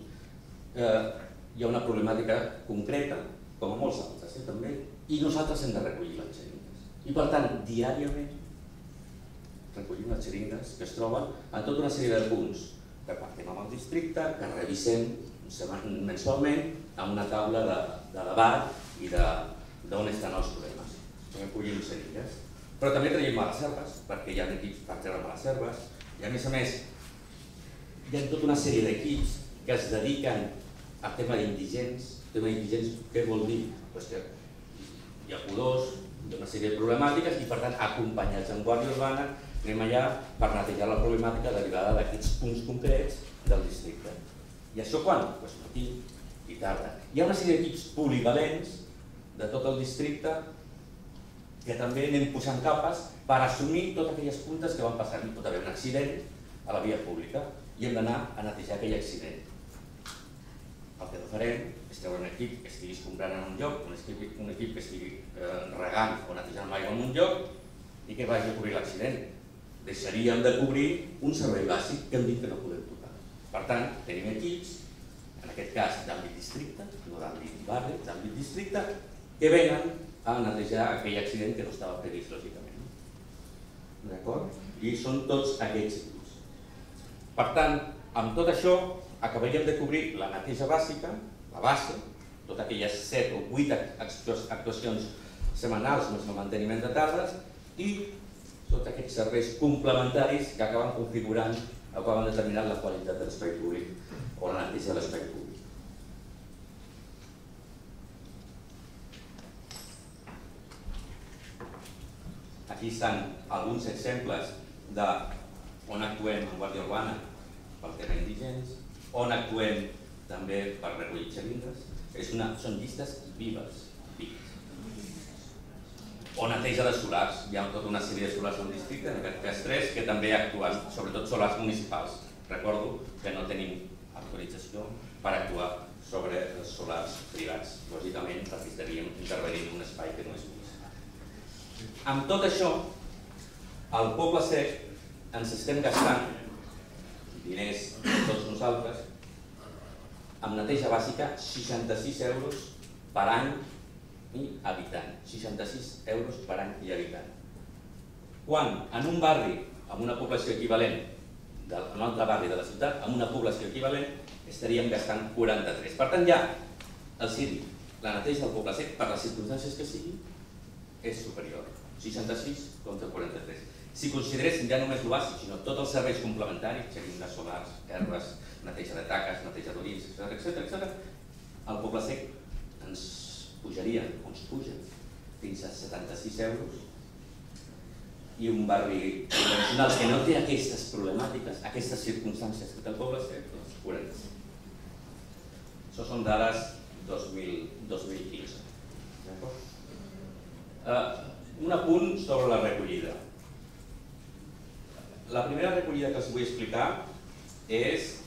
hi ha una problemàtica concreta, com a molts altres també, i nosaltres hem de recollir les xeringues. I per tant, diàriament, recollim les xeringues que es troben en tota una sèrie de punts que partim amb el districte, que revisem mensualment amb una taula de debat i d'on estan els problemes. Recollim xeringues. Però també traiem a les herbes, perquè hi ha equips per treure a les herbes, i a més a més hi ha tota una sèrie d'equips que es dediquen al tema d'indigents. El tema d'indigents què vol dir? Que hi ha pudors, hi ha una sèrie de problemàtiques i per tant acompanyats en guàrdia urbana anem allà per netejar la problemàtica derivada d'aquests punts concrets del districte. I això quan? Doncs matí i tarda. Hi ha una sèrie d'equips polivalents de tot el districte que també anem posant capes per assumir totes aquelles puntes que van passar. Hi pot haver un accident a la via pública i hem d'anar a netejar aquell accident. El que no farem és treure un equip que estigui escombrant en un lloc, un equip que estigui regant o netejant amb aigua en un lloc i que vagi a cobrir l'accident. Deixaríem de cobrir un servei bàsic que hem dit que no podem tocar. Per tant, tenim equips, en aquest cas d'àmbit districte, no d'àmbit barri, d'àmbit districte, que venen a netejar aquell accident que no estava previst, lògicament. D'acord? I són tots aquests equips. Per tant, amb tot això, acabaríem de cobrir la neteja bàsica, la base, totes aquelles set o vuit actuacions setmanals més el manteniment de tardes i tots aquests serveis complementaris que acaben configurant o acaben determinant la qualitat de l'espai públic o la neteja de l'espai públic. Aquí estan alguns exemples d'on actuem en guàrdia urbana pel tema indigents, on actuem també per recollir xeringues. Són llistes vives. O neteja de solars. Hi ha tota una sèrie de solars al districte, en aquest cas tres, que també actuen, sobretot solars municipals. Recordo que no tenim autorització per actuar sobre els solars privats. Lògicament, perquè estaríem intervenint en un espai que no és municipal. Amb tot això, al Poble Sec ens estem gastant diners tots nosaltres amb neteja bàsica seixanta-sis euros per any i habitant. seixanta-sis euros per any i habitant. Quan en un barri amb una població equivalent, en un altre barri de la ciutat, amb una població equivalent, estaríem gastant quaranta-tres. Per tant, ja els dic, la neteja del Poble Sec, per les circumstàncies que sigui, és superior. seixanta-sis contra quaranta-tres. Si consideréssim ja només el bàsic, sinó tots els serveis complementaris, xeringues solars, herbes, neteja de taques, neteja d'orins, etcètera, el Poble Sec ens pujaria, o ens puja, fins a setanta-sis euros, i un barri convencional que no té aquestes problemàtiques, aquestes circumstàncies que té el Poble Sec, doncs quaranta-cinc. Això són dades dos mil quinze. Un apunt sobre la recollida. La primera recollida que els vull explicar és,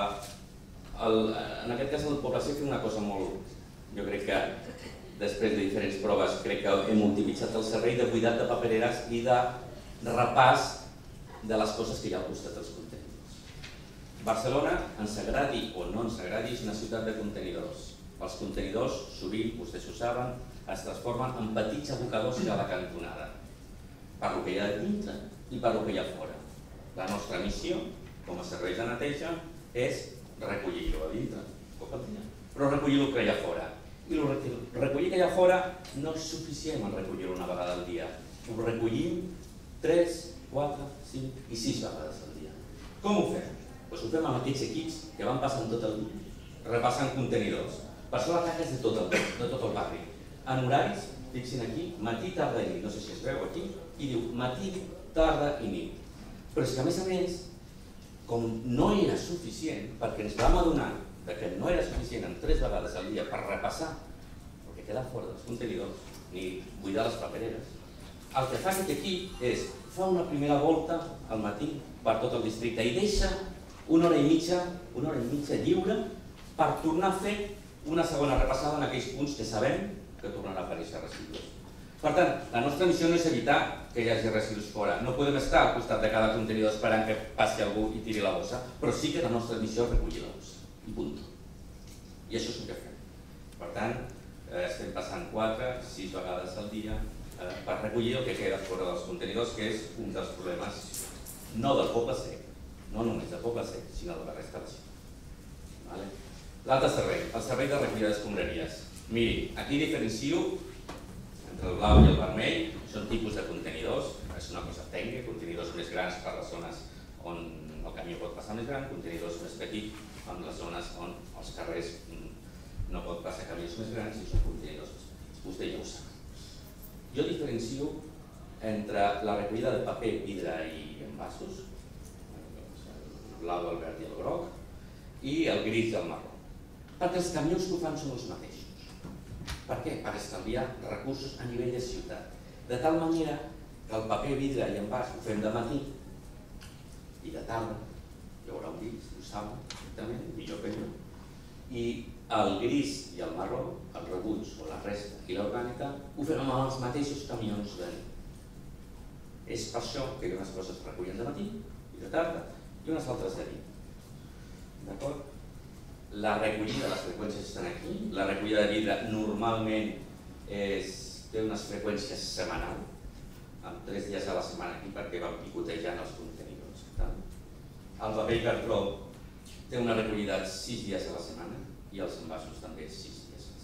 en aquest cas el Poble Sec té una cosa molt, jo crec que després de diferents proves crec que hem optimitzat el servei de cuidat de papereres i de repàs de les coses que hi ha al costat dels contenidors. Barcelona, ens agradi o no ens agradi, és una ciutat de contenidors. Els contenidors, sovint, vostès ho saben, es transformen en petits abocadors a la cantonada, per lo que hi ha dintre i per lo que hi ha fora. La nostra missió, com a serveis de neteja, és recollir-ho a dintre, però recollir-ho que hi ha fora. I recollir que hi ha fora no és suficient en recollir-ho una vegada al dia. Ho recollim tres, quatre, cinc i sis vegades al dia. Com ho fem? Doncs ho fem amb aquests equips que van passant tot el dia, repassant contenidors. Per això la taca és de tot el barri. en horaris, fixin aquí, matí, tarda i nit, no sé si es veu aquí, i diu matí, tarda i nit. Però és que a més a més, com no era suficient, perquè ens vam adonar que no era suficient en tres vegades al dia per repassar, perquè queda fora dels contenidors, ni buidar les papereres, el que fa aquest equip és fa una primera volta al matí per tot el districte i deixa una hora i mitja, una hora i mitja lliure per tornar a fer una segona repassada en aquells punts que sabem que tornarà a aparèixer residus. Per tant, la nostra missió no és evitar que hi hagi residus fora. No podem estar al costat de cada contenidor esperant que passi algú i tiri la bossa, però sí que la nostra missió és recollir la bossa. I punt. I això és el que fem. Per tant, estem passant quatre, sis vegades al dia per recollir el que queda fora dels contenidors, que és un dels problemes no del Poble Sec, no només del Poble Sec, sinó de la resta de la ciutat. L'altre servei, el servei de recollida d'escombraries. Miri, aquí diferencio entre el blau i el vermell, són tipus de contenidors, és una cosa tècnica, contenidors més grans per les zones on el camió pot passar més gran, contenidors més petits en les zones on els carrers no pot passar camions més grans i són contenidors més petits. Vostè ja ho sap. Jo diferencio entre la recollida de paper, vidre i envasos, el blau, el verd i el groc, i el gris i el marró. Perquè els camions que ho fan són els mateixos. Per què? Per estalviar recursos a nivell de ciutat. De tal manera que el paper, vidre i envàs ho fem de matí i de tarda, hi haurà un gris, ho saben perfectament, millor que jo, i el gris i el marró, el rebuig o la resta i l'orgànica, ho fem amb els mateixos camions de nit. És per això que hi ha unes coses que recullen de matí i de tarda i unes altres de nit. D'acord? La recollida, les freqüències estan aquí. La recollida de vidre normalment té unes freqüències setmanals, amb tres dies a la setmana aquí perquè van picotejant els contenidors. El paper i cartró té una recollida sis dies a la setmana i els envasos també sis dies a la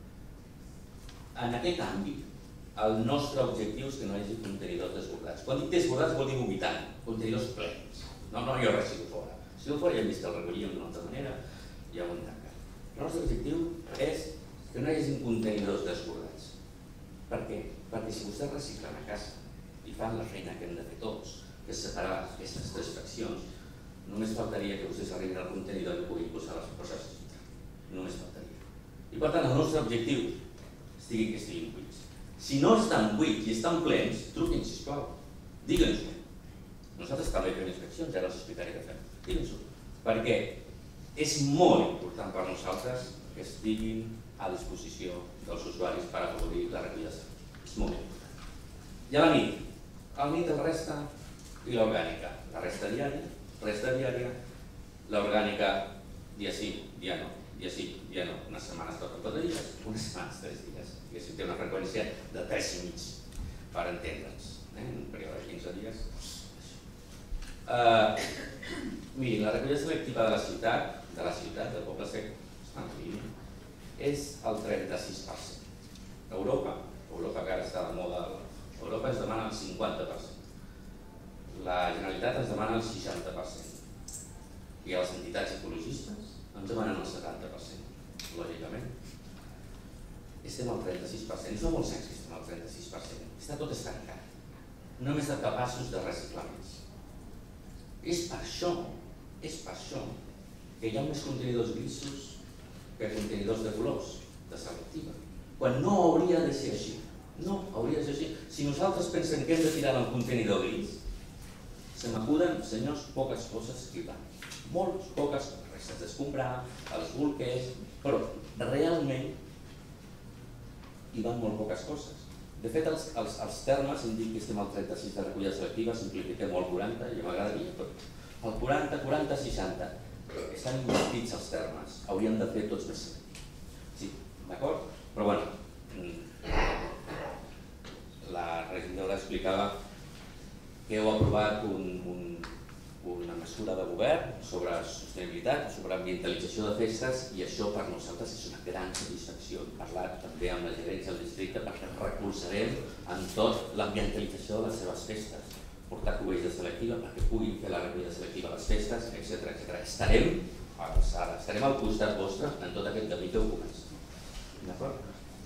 setmana. En aquest àmbit, el nostre objectiu és que no hi hagi contenidors desbordats. Quan dic desbordats vol dir vomitant, contenidors plens. No, no hi ha residu fora. Si no fora ja hem vist que el recollíem d'una altra manera, ja ho hem tancat. El nostre objectiu és que no hi hagi contenidors desbordats. Per què? Perquè si vostès reciclen a casa i fan la feina que hem de fer tots, que és separar aquestes tres fraccions, només faltaria que vostès arribin al contenidor i puguin posar les coses. Només faltaria. I per tant el nostre objectiu és que estiguin buits. Si no estan buits i estan plens, truquin, sisplau. Digue'ns-ho. Nosaltres també fem inspeccions, ara us explicaré què fem. Digue'ns-ho. Perquè és molt important per nosaltres que estiguin a disposició dels usuaris per afavorir la recollida. És molt important. I a la nit, a la nit el resta i l'orgànica. La resta diària, resta diària, l'orgànica dia sí, dia no, dia sí, dia no, unes setmanes toquen quatre dies, unes setmanes tres dies. I té una freqüència de tres i mig per entendre'ns, en un període de quinze dies. Mirin, la recollida selectiva de la ciutat, de la ciutat, del Poble Sec, és el trenta-sis per cent. Europa, Europa que ara està de moda, Europa ens demana el cinquanta per cent. La Generalitat ens demana el seixanta per cent. I les entitats ecologistes ens demanen el setanta per cent, lògicament. Estem al trenta-sis per cent, i fa molts anys que estem al trenta-sis per cent. Està tot estancat. No hem estat capaços de reciclar més. És per això, és per això que hi ha més contenidors grisos que contenidors de colors, de selectiva. Quan no hauria de ser així. No, hauria de ser així. Si nosaltres pensem que hem de tirar el contenidor gris, se m'acuden, senyors, poques coses que hi van. Molt poques restes d'escombrar, els bolquers, però realment hi van molt poques coses. De fet, els termes indiquen que estem al trenta-sis de recollida selectiva, simplifiquem el quaranta, i m'agradaria, però el quaranta, quaranta, seixanta, estan invertits els termes, hauríem de fer tots més selectius. Sí, d'acord? Però bueno, la regidora explicava que heu aprovat una mesura de govern sobre sostenibilitat, sobre ambientalització de festes, i això per nosaltres és una gran satisfacció. Hem parlat també amb la gerència del districte perquè recolzarem en tot l'ambientalització de les seves festes, portar cubells de selectiva perquè puguin fer la recollida selectiva a les festes, etcètera. Estarem a l'alçada, estarem al costat vostre en tot aquest camí que heu començat. D'acord?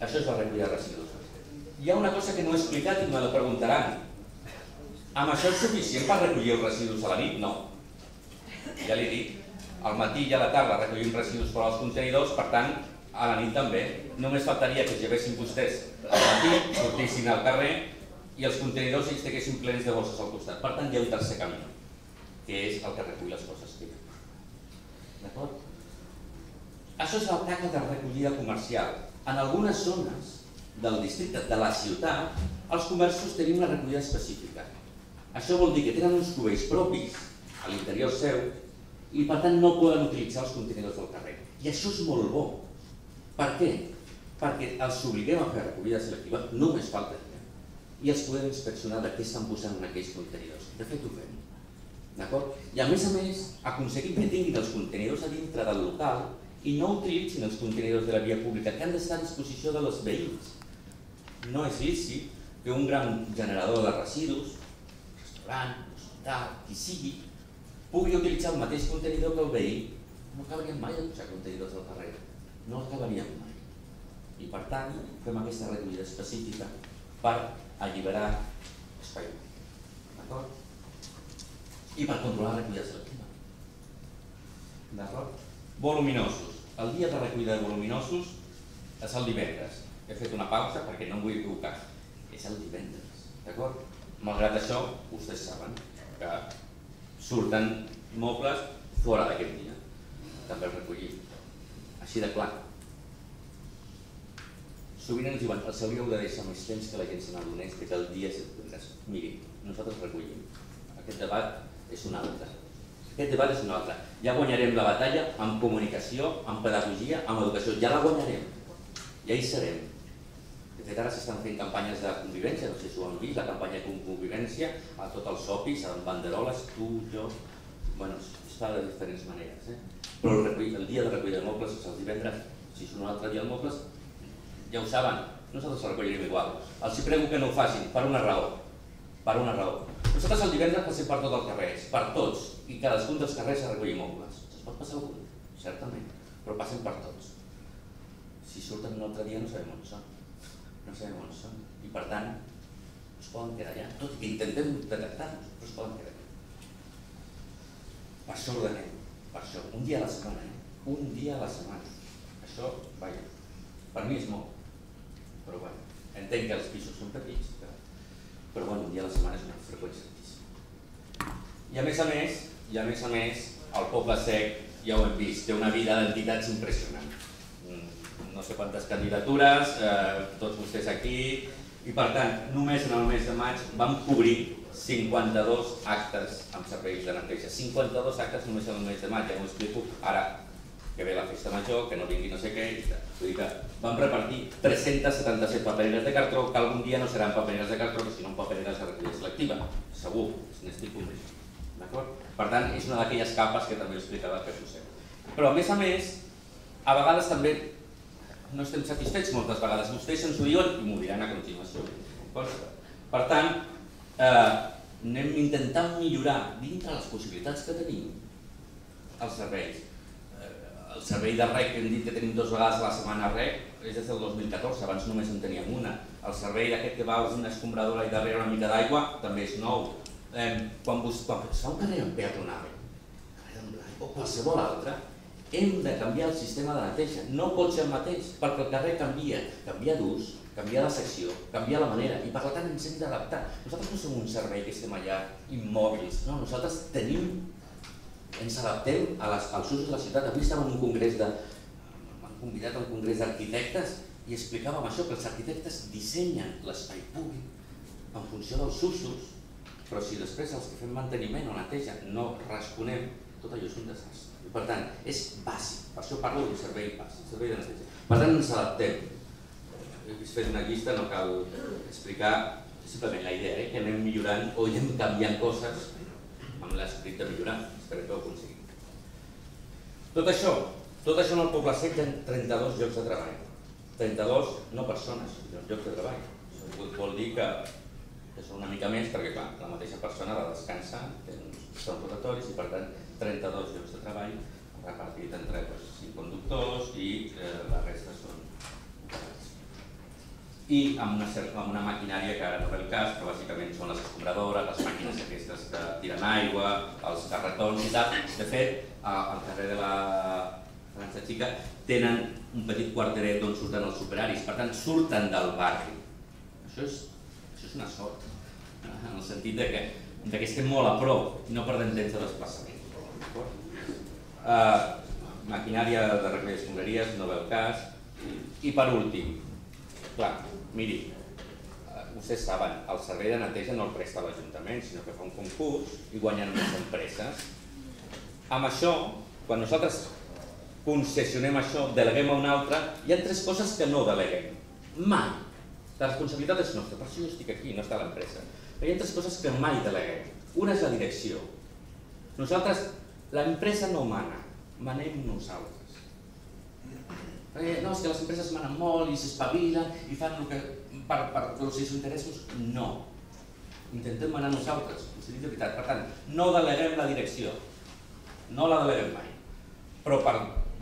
Això és la recollida de residus. Hi ha una cosa que no he explicat i me la preguntaran. Amb això és suficient per recollir els residus a la nit? No. Ja l'he dit, al matí i a la tarda recollim residus per als contenidors, per tant, a la nit també. Només faltaria que llevessin vostès al matí, sortissin al carrer i els contenidors ells tinguessin plens de bosses al costat. Per tant, hi ha un tercer camí, que és el que recull les coses que hi ha. D'acord? Això és la taca de recollida comercial. En algunes zones del districte, de la ciutat, els comerços tenen una recollida específica. Això vol dir que tenen uns cubells propis a l'interior seu i per tant no poden utilitzar els contenidors del carrer. I això és molt bo. Per què? Perquè els obliguem a fer recollida selectiva, només falta i els podem inspeccionar de què estan posant en aquells contenidors. De fet, ho fem. D'acord? I a més a més, aconseguim que tinguin els contenidors a dintre del local i no utilitzin els contenidors de la via pública, que han d'estar a disposició dels veïns. No és lícit que un gran generador de residus, restaurant, hospital, qui sigui, pugui utilitzar el mateix contenidor que el veí. No acabaríem mai de posar contenidors al carrer. No acabaríem mai. I per tant, fem aquesta recollida específica per alliberar espai. D'acord? I per controlar la recollida selectiva. D'acord? Voluminosos. El dia de recollida de voluminosos és el divendres. He fet una pausa perquè no em vull equivocar. És el divendres. D'acord? Malgrat això, vostès saben que surten mobles fora d'aquest dia. També els recollim. Així de clar. Sovint ens diuen, els hauríeu de deixar més temps que la gent se n'adonés que el dia és el divendres. Miri, nosaltres recollim. Aquest debat és un altre. Aquest debat és un altre. Ja guanyarem la batalla amb comunicació, amb pedagogia, amb educació. Ja la guanyarem. Ja hi serem. De fet, ara s'estan fent campanyes de convivència, no sé si ho han vist, la campanya de convivència, a tots els sopis, amb banderoles, tu, jo... Bueno, es fa de diferents maneres, eh? Però el dia de recollida de mobles és el divendres. Si és un altre dia de mobles, ja ho saben, nosaltres el recollirem igual. Els prego que no ho facin, per una raó. Per una raó. Nosaltres el divendres passem per tot el carrer, per tots, i cadascun dels carrers a recollir mobles. Es pot passar algun, certament, però passem per tots. Si surten un altre dia no sabem on són. No sabem on són. I per tant, es poden quedar allà, tot i que intentem detectar-los, però es poden quedar allà. Per això ordenem, per això, un dia a la setmana, eh? Un dia a la setmana. Això, vaja, per mi és molt. Però bueno, entenc que els pisos són petits, però bueno, un dia a la setmana és una freqüència altíssima. I a més a més, i a més a més, el Poble Sec, ja ho hem vist, té una vida d'entitats impressionant. No sé quantes candidatures, tots vostès aquí, i per tant, només en el mes de maig vam cobrir cinquanta-dos actes amb serveis de neteja. cinquanta-dos actes només en el mes de maig, ja m'ho explico ara. Que ve la festa major, que no vingui no sé què, vull dir que vam repartir tres-centes setanta-set papereres de cartró, que algun dia no seran papereres de cartró, sinó papereres de recollida selectiva, segur, n'estic convençut. D'acord? Per tant, és una d'aquelles capes que també explicava que Josep. Però a més a més, a vegades també no estem satisfets moltes vegades, vostès ens ho diuen i m'ho diran a continuació. Per tant, anem intentant millorar dintre les possibilitats que tenim els serveis. El servei de rec, que hem dit que tenim dues vegades a la setmana rec, és des del dos mil catorze, abans només en teníem una. El servei d'aquest que va a una escombradora i darrere una mica d'aigua també és nou. Quan es fa un carrer en peatonal, o qualsevol altre, hem de canviar el sistema de neteja. No pot ser el mateix, perquè el carrer canvia, canvia d'ús, canvia de secció, canvia la manera, i per tant ens hem d'adaptar. Nosaltres no som un servei que estem allà immòbils, no, nosaltres tenim ens adaptem als usos de la ciutat. Avui estàvem en un congrés de... m'han convidat a un congrés d'arquitectes i explicàvem això, que els arquitectes dissenyen l'espai públic en funció dels usos, però si després els que fem manteniment o neteja no responem, tot allò és un desastre. I per tant, és bàsic, per això parlo d'un servei bàsic, servei de neteja. Per tant, ens adaptem. He fet una llista, no cal explicar simplement la idea, que anem millorant o anem canviant coses amb l'esperit de millorar, esperem que ho aconseguim. Tot això, tot això en el Poble Sec hi ha trenta-dos llocs de treball. trenta-dos, no persones, sinó llocs de treball. Això vol dir que són una mica més, perquè clar, la mateixa persona va descansar, són rotatoris i per tant trenta-dos llocs de treball repartit entre cinc conductors i la resta són operats. i amb una maquinària que ara no ve el cas, que bàsicament són les escombradores, les màquines aquestes que tiren aigua, els carretons i tal. De fet, al carrer de la França Xica tenen un petit quarteret d'on surten els superaris, per tant, surten del barri. Això és una sort, en el sentit que estem molt a prop i no perdem temps de desplaçament. Maquinària de recollir escombraries, no ve el cas. I per últim, clar, miri, vostès saben, el servei de neteja no el presta l'Ajuntament, sinó que fa un concurs i guanyen unes empreses. Amb això, quan nosaltres concessionem això, deleguem a una altra, hi ha tres coses que no deleguem. Mai. La responsabilitat és nostra, per això jo estic aquí, no està a l'empresa. Però hi ha tres coses que mai deleguem. Una és la direcció. Nosaltres, l'empresa no mana, manem nosaltres. No, és que les empreses manen molt i s'espavilen i fan el que per els seus interessos. No. Intentem manar nosaltres, us dic de veritat. Per tant, no deleguem la direcció. No la deleguem mai. Però per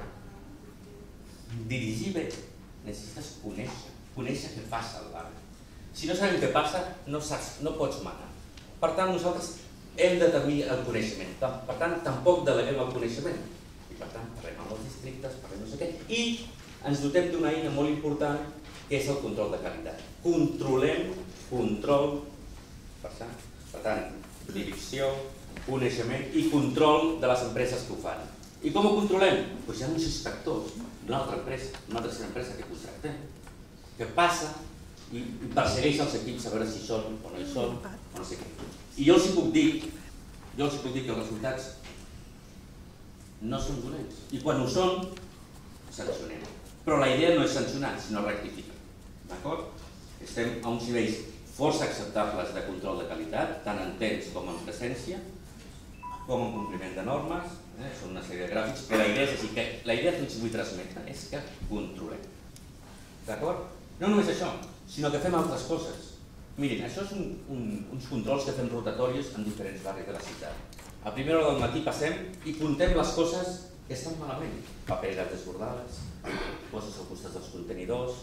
dirigir bé necessites conèixer, conèixer què passa al barri. Si no sabem què passa, no pots manar. Per tant, nosaltres hem de tenir el coneixement. Per tant, tampoc deleguem el coneixement. I per tant, parlem amb els districtes, parlem no sé què, i ens dotem d'una eina molt important que és el control de qualitat. Controlem, control, per tant, direcció, coneixement i control de les empreses que ho fan. I com ho controlem? Doncs hi ha uns inspectors d'una altra empresa, d'una tercera empresa que contractem, que passa i persegueix els equips a veure si són o no hi són, o no sé què. I jo els hi puc dir, jo els hi puc dir que els resultats no són dolents. I quan ho són, sancionem. Però la idea no és sancionar, sinó rectificar. D'acord? Estem a uns nivells força acceptables de control de qualitat, tant en temps com en presència, com en compliment de normes, són una sèrie de gràfics, però la idea és així, que la idea que ens vull transmetre és que controlem. D'acord? No només això, sinó que fem altres coses. Mirin, això són uns controls que fem rotatoris en diferents barris de la ciutat. A primera hora del matí passem i contem les coses que estan malament. Papereres desbordades, coses al costat dels contenidors,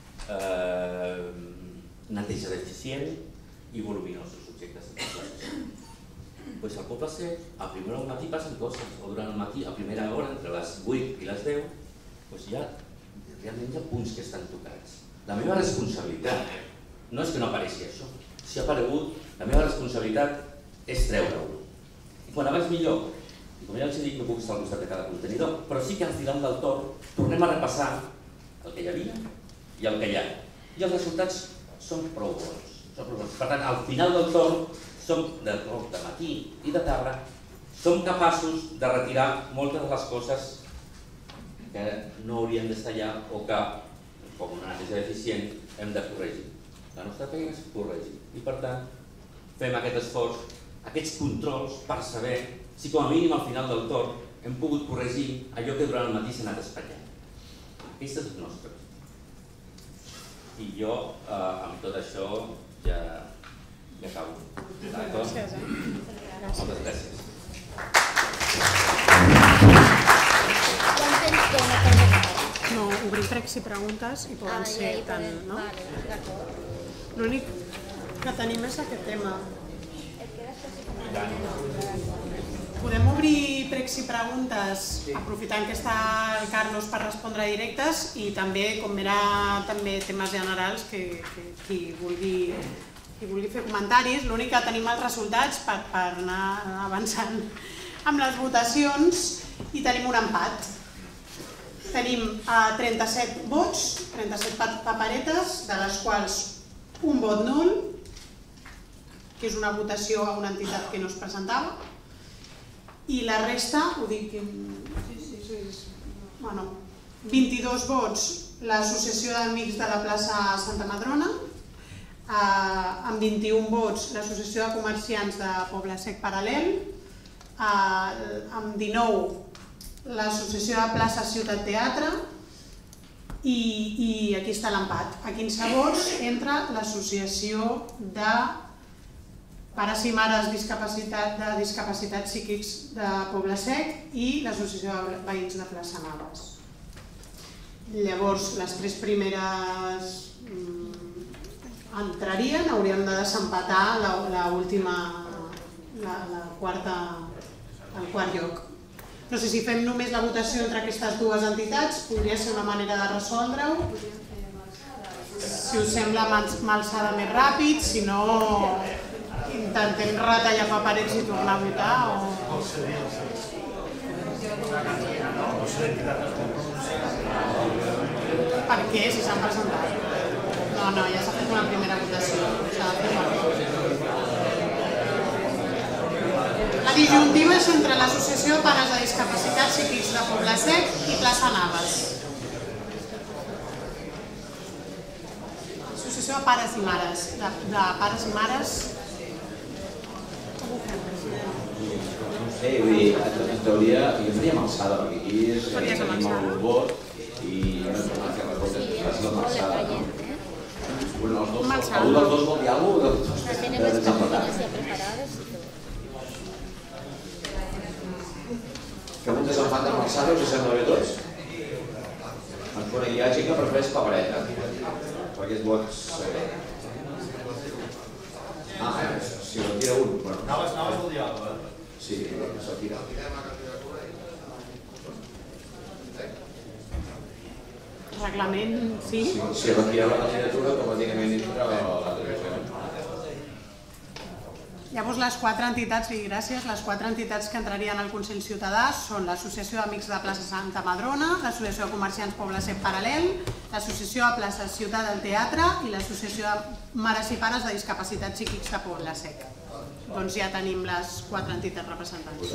neteja deficient i voluminosos objectes de desplaçament. Doncs al poble sec, a primera hora del matí passen coses, o durant el matí, a primera hora, entre les vuit i les deu, doncs hi ha, realment hi ha punts que estan tocats. La meva responsabilitat no és que no apareixi això. Si ha aparegut, la meva responsabilitat és treure-ho. I quan abans millor, i com ja els dic, no puc estar al costat de cada contenidor, però sí que al final del torn tornem a repassar el que hi havia i el que hi ha. I els resultats són prou bons. Per tant, al final del torn, del torn de matí i de tarda, som capaços de retirar moltes de les coses que no haurien d'estar allà o que, com una neteja deficient, hem de corregir. La nostra feina és corregir. I per tant, fem aquest esforç, aquests controls per saber si com a mínim al final del torn hem pogut corregir allò que durant el matí s'ha anat espatllant. Aquesta és la nostra. I jo, amb tot això, ja acabo. Gràcies. Moltes gràcies. No, obrim pregs i preguntes i poden ser tant, no? L'únic que tenim és aquest tema. Podem obrir pregs i preguntes aprofitant que està el Carlos per respondre directes i també, com era també temes generals, que qui vulgui fer comentaris. L'únic que tenim els resultats per anar avançant amb les votacions i tenim un empat. Tenim trenta-set vots, trenta-set paperetes, de les quals un vot nul, que és una votació a una entitat que no es presentava, i la resta, ho dic, vint-i-dos vots l'Associació d'Amics de la plaça Santa Madrona, amb vint-i-un vots l'Associació de Comerciants de Poble Sec Paral·lel, amb dinou l'Associació de Plaça Ciutat Teatre i aquí està l'empat. A quinze vots entra l'Associació de Pares i Mares de Discapacitats Psíquics de Poble Sec i l'Associació de Veïns de Plaça Naves. Llavors, les tres primeres entrarien, hauríem de desempatar l'última, la quarta, el quart lloc. No sé si fem només la votació entre aquestes dues entitats, podria ser una manera de resoldre-ho. Si us sembla m'alçada més ràpid, si no intentem retallar paperets i tornar a votar o... Per què, si s'han presentat? No, no, ja s'ha fet una primera votació. La disjuntiva és entre l'Associació de Pares de Discapacitats Psíquics de Poble-sec i Plaça Navas. Associació de Pares i Mares. De Pares i Mares... No sé, vull dir, en teoria, jo faríem alçada, perquè aquí tenim el vot i no és una que recordes que faci la alçada, no? Bueno, algú dels dos vol dir alguna cosa? De desempatar. Fem un desempat amb alçada, us sembla bé tots? Doncs hi ha gent que prefereix papereta, perquè els vots... Ah, si ho tira un... Naves, naves del diable, eh? Sí, se'l tira. Reglament, sí? Si retira la candidatura, automàticament entra la televisió. Llavors, les quatre entitats, i gràcies, les quatre entitats que entrarien al Consell Ciutadà són l'Associació d'Amics de Plaça Santa Madrona, l'Associació de Comerciants Poble-sec Paral·lel, l'Associació de Plaça Ciutat del Teatre i l'Associació de Mares i Pares de Discapacitats Psíquics de Poble-sec. Doncs ja tenim les quatre entitats representants.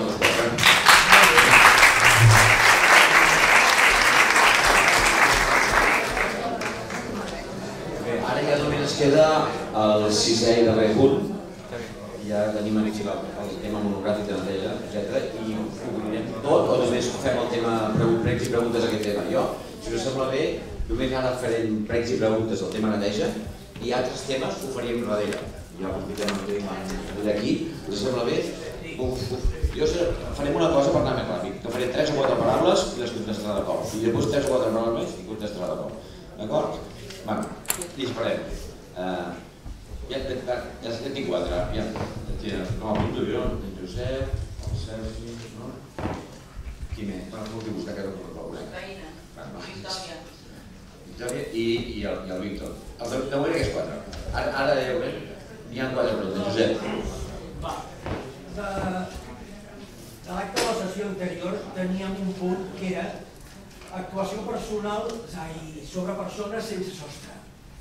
Ara ja només ens queda el sisè i darrer punt. Ja tenim aquí el tema monogràfic de neteja, etcètera. I ho obrirem tot o només fem el tema pregs i preguntes d'aquest tema? Jo, si us sembla bé, només ara farem pregs i preguntes del tema neteja i altres temes ho faríem darrere. Ja aprofitem el tema d'aquí, us sembla bé? Jo farem una cosa per anar més ràpid, que farem tres o quatre paraules i les contestarà de cop. I després tres o quatre paraules més i contestarà de cop. D'acord? Bé, disparem. Ja en tinc quatre. Com a apunto jo, en Josep, el Sergi, no? Qui més? No puc buscar aquest otro problema. Victòria. Victòria i el Víctor. El de moment aquests quatre. Ara ja ho veurem. N'hi ha quatre preguntes. Josep. Va. De l'acte de la sessió anterior teníem un punt que era actuació personal sobre persones sense sostre.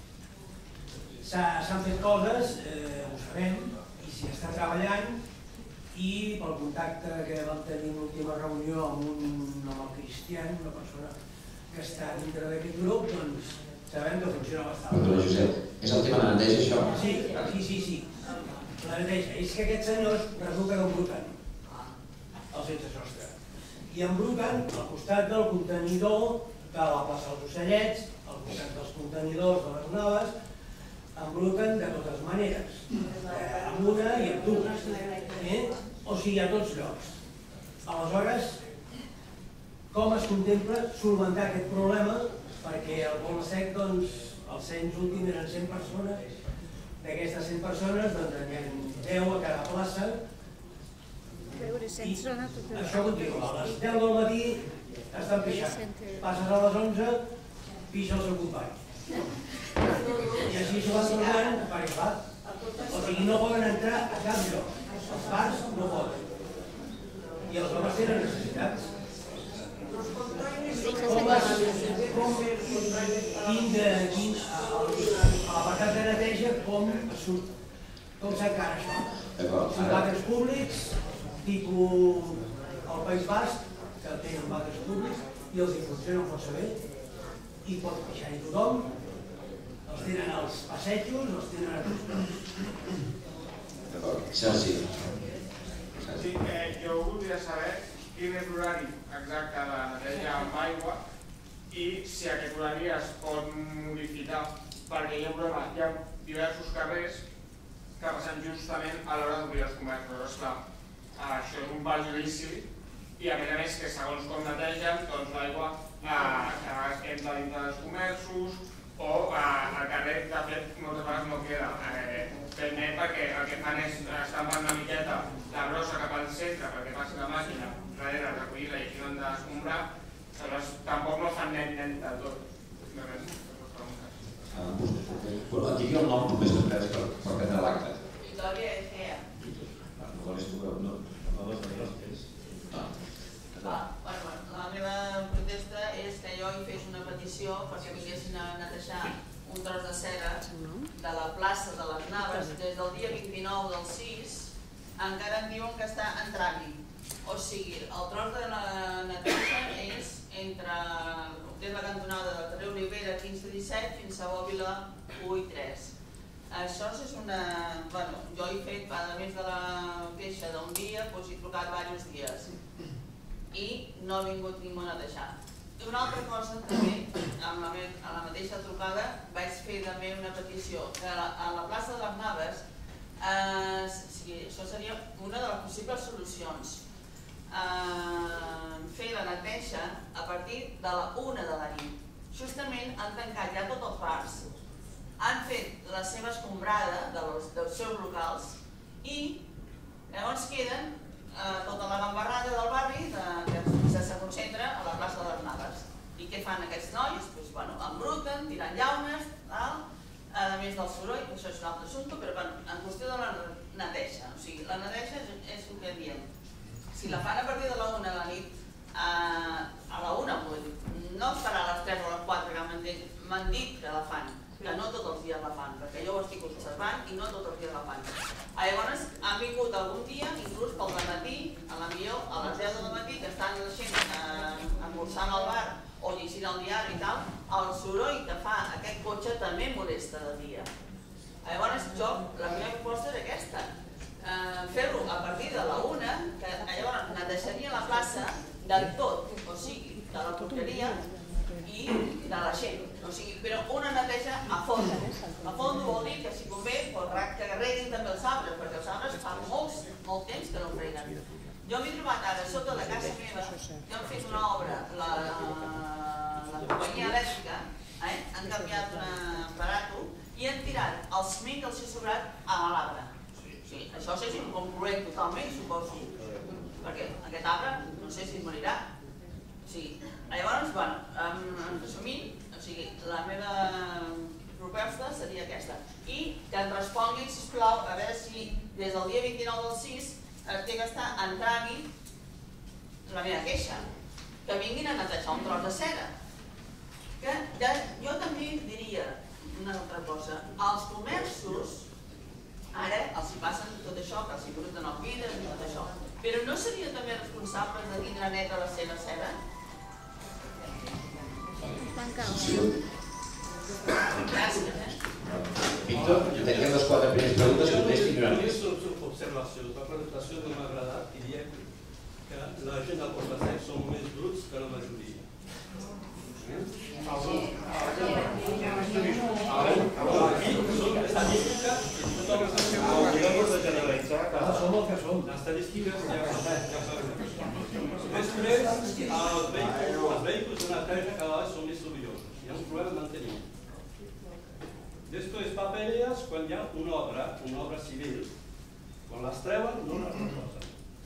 S'han fet coses, ho sabem, i s'hi està treballant, i pel contacte que vam tenir en l'última reunió amb el Cristian, una persona que està dintre d'aquest grup, doncs sabem que funciona bastant. Perdó, Josep, és el tema de la neteja, això? Sí, sí, sí, sí. La neteja. És que aquests senyors resulta que embruquen el sense sostre. I embruquen al costat del contenidor de la plaça dels Ocellets, al costat dels contenidors de les Naves, embruquen de totes maneres, amb una i amb dues, o sigui, a tots llocs. Aleshores, com es contempla solventar aquest problema? Perquè al Poble-sec, doncs, el cens últim eren cent persones, d'aquestes cent persones, doncs, n'hi ha deu a cada plaça, i això continua. A les deu del matí estan pixant, passes a les onze, pixa el seu company. I així s'ho va tornant per arribar. O sigui, no poden entrar a cap lloc. Els bars no poden. I els homes tenen necessitats. A l'apartat de neteja, com s'encara això? Són vàters públics, tipus al País Basc, que tenen vàters públics, i els hi funcionen força bé, i pot pixar-hi tothom, els tenen als passejos, els tenen a tots llocs. D'acord, Sergi. Sí, jo voldria saber quin és l'horari exacte de neteja amb aigua i si aquest horari es pot modificar, perquè hi ha un problema, hi ha diversos carrers que passen justament a l'hora d'obrir els comerços. Esclar, això és un perjudici i a més a més que segons com netegen, doncs l'aigua entra dintre dels comerços o al carrer, de fet, moltes vegades no queda ben net perquè el que fan és estampar una miqueta la brossa cap al centre perquè passi la màquina darrere a recollir-la i aquí no han d'escombrar, aleshores tampoc no fan net net del tot. Però aquí hi ha el nom només d'empresa per prendre l'acte. Victòria Egea. No l'he estudiat, no? No l'he La meva protesta és que jo hi fes una petició perquè vinguessin a netejar un tros de cera de la plaça de les Naves des del dia vint-i-nou del sis, encara em diuen que està en tràmit. O sigui, el tros de neteja és entre des la cantonada del carrer Olivera quinze disset fins a Bòbila u i tres. Això és una... Bueno, jo he fet, a més de la queixa d'un dia, doncs he trucat diversos dies i no ha vingut ningú a netejar. I una altra cosa també, amb la mateixa trucada, vaig fer també una petició que a la plaça de les Naves, això seria una de les possibles solucions, fer la neteja a partir de la una de la nit. Justament han tancat ja tots els bars, han fet la seva escombrada dels seus locals i llavors queden tota la gambarrada del barri que se concentra a la plaça de les Naves. I què fan aquests nois? Embruten, tiren llaunes, a més del soroll, que això és un altre assumpte, però en qüestió de la neteja. O sigui, la neteja és el que diem. Si la fan a partir de la una de la nit, a la una, no esperar a les tres o a les quatre, que m'han dit que la fan, que no tots els dies la fan, perquè jo ho estic observant i no tots els dies la fan. Llavors, han vingut algun dia, inclús pel matí, a la millor, a les deu del matí, que estan la gent esmorzant al bar o llegint el diari i tal, el soroll que fa aquest cotxe també molesta de dia. Llavors, jo, la meva proposta era aquesta, fer-lo a partir de la una, que llavors netejaria la plaça del tot, o sigui, de la porqueria i de la gent. O sigui, però una neteja a fons. A fons vol dir que si convé que reguin també els arbres, perquè els arbres fa molt temps que no freguen. Jo m'he trobat ara sota de casa meva que han fet una obra, la companyia elèctrica, han canviat un aparato i han tirat el ciment que els ha sobrat a l'arbre. Això és incongruent totalment, suposo, perquè aquest arbre no sé si es morirà. Llavors, resumint, la meva proposta seria aquesta. I que em responguin, sisplau, a veure si des del dia vint-i-nou del sis té que estar en tràmit la meva queixa. Que vinguin a netejar un tros de cera. Jo també diria una altra cosa. Els comerços, ara els hi passen tot això, que els hi bruten els vidres i tot això. Però no serien també responsables de tindre neta la seva cera? Gràcies, eh? Víctor, teníem les quatre primeres preguntes que contestin durant. Una observació, la presentació no m'ha agradat i diem que la gent del poble sec són més bruts que la majoria. Aquí són estadístiques i tothom està som el que som. Estadístiques ja ho sabem. Després, els vehicles de neteja cada vegada són més sorollosos. Hi ha un problema de manteniment. Després, papeleres, quan hi ha una obra, una obra civil, quan les treuen, no les reposen.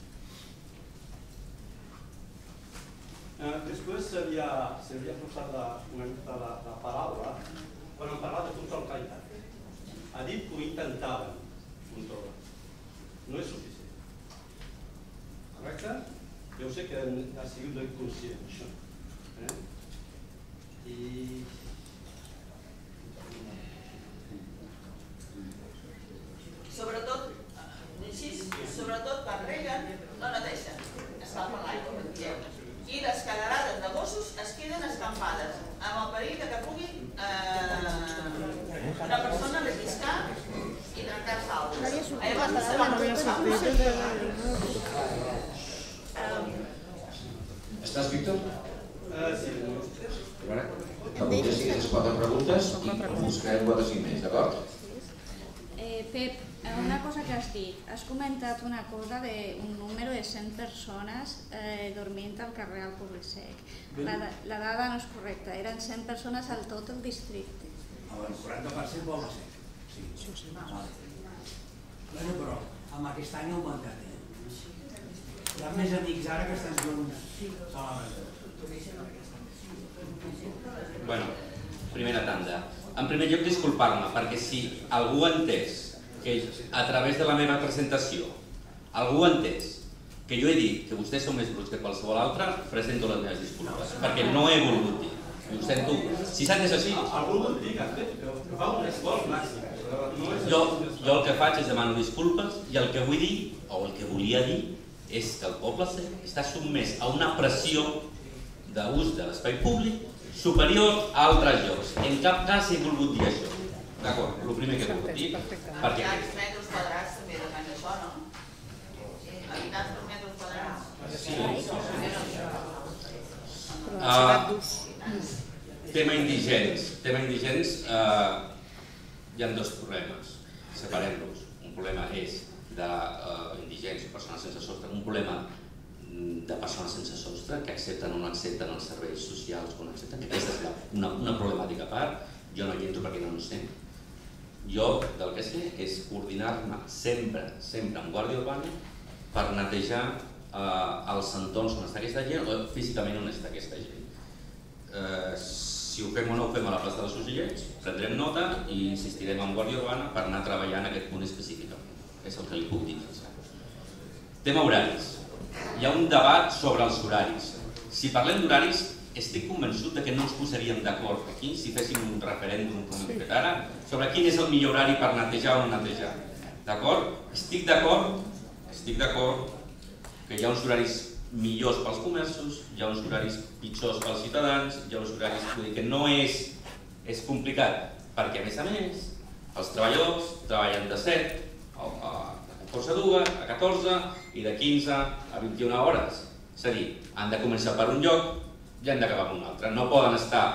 Després s'havia posat una mica la paraula quan hem parlat de control qualitat. Ha dit que ho intentaven controlar. No és suficient. Correcte? Jo sé que ha sigut inconscient, això. I... Sobretot, sobretot quan reguen, no neteixen, escalfen l'aigua. I les cagarades de gossos es queden escampades, amb el perill que pugui una persona relliscar i trencar-se algunes. Llavors no se van Estàs, Víctor? Sí. Que contestin aquestes quatre preguntes i buscarem quatre o cinc més, d'acord? Pep, una cosa que has dit, has comentat una cosa d'un número de cent persones dormint al carrer al Poble Sec. La dada no és correcta, eren cent persones al tot el districte. el quaranta per cent Poble Sec. Sí, sí, sí. Bueno, però amb aquest any ha augmentat, eh? Hi ha més amics ara que estan junts a la banda. Bueno, primera tanda. En primer lloc, disculpar-me, perquè si algú ha entès que a través de la meva presentació algú ha entès que jo he dit que vostès són més bruts que qualsevol altre, presento les meves disculpes, perquè no he volgut dir. I ho sento. Si s'ha entès així... Algú vol dir que fa un esforç màxim. Jo el que faig és demano disculpes i el que vull dir, o el que volia dir, és que el Poble Sec està sotmès a una pressió d'ús de l'espai públic superior a altres llocs. En cap cas he volgut dir això. D'acord? El primer que he volgut dir. Perquè... Els metres quadrats també depèn d'això, no? Habitants per metres quadrats. Tema indigents. Tema indigents, hi ha dos problemes. Separem-los. Un problema és d'indigents o persones sense sostre, un problema de persones sense sostre que accepten o no accepten els serveis socials o no accepten, que aquesta és una problemàtica a part. Jo no hi entro perquè no ho sé. Jo del que sé és coordinar-me sempre, sempre amb Guàrdia Urbana per netejar els entorns on està aquesta gent o físicament on està aquesta gent. Si ho fem o no ho fem a la plaça dels Ocellets, prendrem nota i insistirem en Guàrdia Urbana per anar treballant aquest punt específicament. És el que li puc dir. Tema horaris. Hi ha un debat sobre els horaris. Si parlem d'horaris, estic convençut que no ens posaríem d'acord aquí, si féssim un referèndum com hem fet ara, sobre quin és el millor horari per netejar o no netejar. D'acord? Estic d'acord, estic d'acord que hi ha uns horaris millors pels comerços, hi ha uns horaris pitjors pels ciutadans, hi ha uns horaris... Vull dir que no és complicat, perquè a més a més els treballadors treballen de set a catorze a dues, a catorze i de quinze a vint-i-una hores. És a dir, han de començar per un lloc i han d'acabar per un altre. No poden estar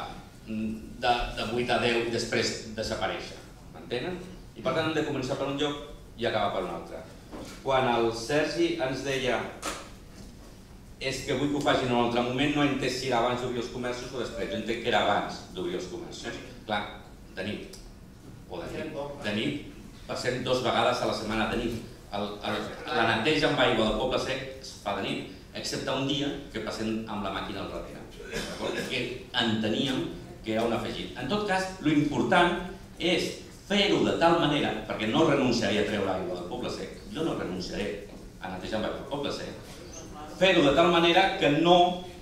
de vuit a deu i després desaparèixer. M'entenen? I per tant han de començar per un lloc i acabar per un altre. Quan el Sergi ens deia és que vull que ho facin en un altre moment, no he entès si era abans d'obrir els comerços o després. Jo entenc que era abans d'obrir els comerços. Clar, de nit. O de nit. De nit passem dues vegades a la setmana de nit. La neteja amb aigua del Poble Sec es fa de nit, excepte un dia que passem amb la màquina al darrere. Que enteníem que era un afegit. En tot cas, l'important és fer-ho de tal manera, perquè no renunciaré a treure aigua del Poble Sec, jo no renunciaré a netejar amb aigua del Poble Sec, fer-ho de tal manera que no,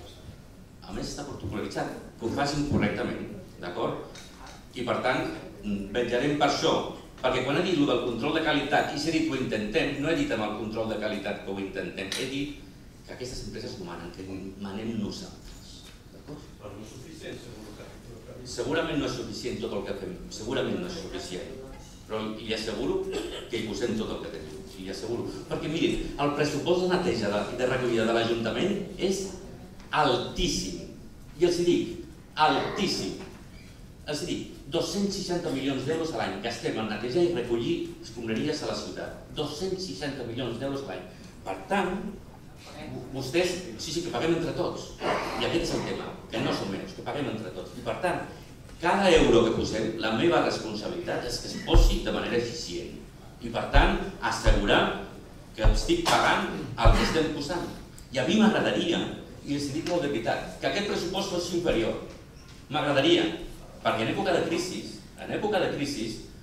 a més està protocolitzat, que ho facin correctament, d'acord? I per tant, vetllarem per això, perquè quan he dit el del control de qualitat, i s'he dit que ho intentem, no he dit amb el control de qualitat que ho intentem, he dit que aquestes empreses ho manen, que ho manem nosaltres. Però no és suficient, segur que... Segurament no és suficient tot el que fem, segurament no és suficient, però li asseguro que hi posem tot el que tenim, li asseguro. Perquè mirin, el pressupost de neteja i de recollida de l'Ajuntament és altíssim, i els dic, altíssim. Els dic, dos-cents seixanta milions d'euros a l'any gastem en netejar i recollir escombraries a la ciutat. dos-cents seixanta milions d'euros a l'any. Per tant, vostès, sí, sí, que paguem entre tots. I aquest és el tema, que no som menys, que paguem entre tots. I per tant, cada euro que posem, la meva responsabilitat és que es posi de manera eficient. I per tant, assegurar que estic pagant el que estem posant. I a mi m'agradaria, i els dic molt de veritat, que aquest pressupost fos inferior. M'agradaria, perquè en època de crisi, en època de crisi,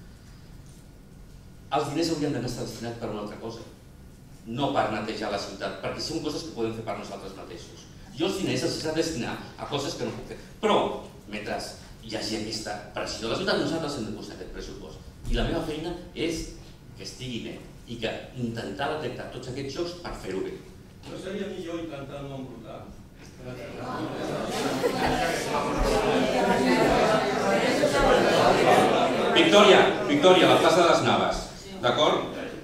els diners haurien d'anar destinats per una altra cosa. No per netejar la ciutat, perquè són coses que podem fer per nosaltres mateixos. Jo els diners els he de destinar a coses que no puc fer. Però, mentre hi hagi aquesta pressió de la ciutat, nosaltres hem de posar aquest pressupost. I la meva feina és que estigui bé i que intentar detectar tots aquests jocs per fer-ho bé. No seria millor intentar no embrutar? Victòria, Victòria, la plaça de les Naves, d'acord?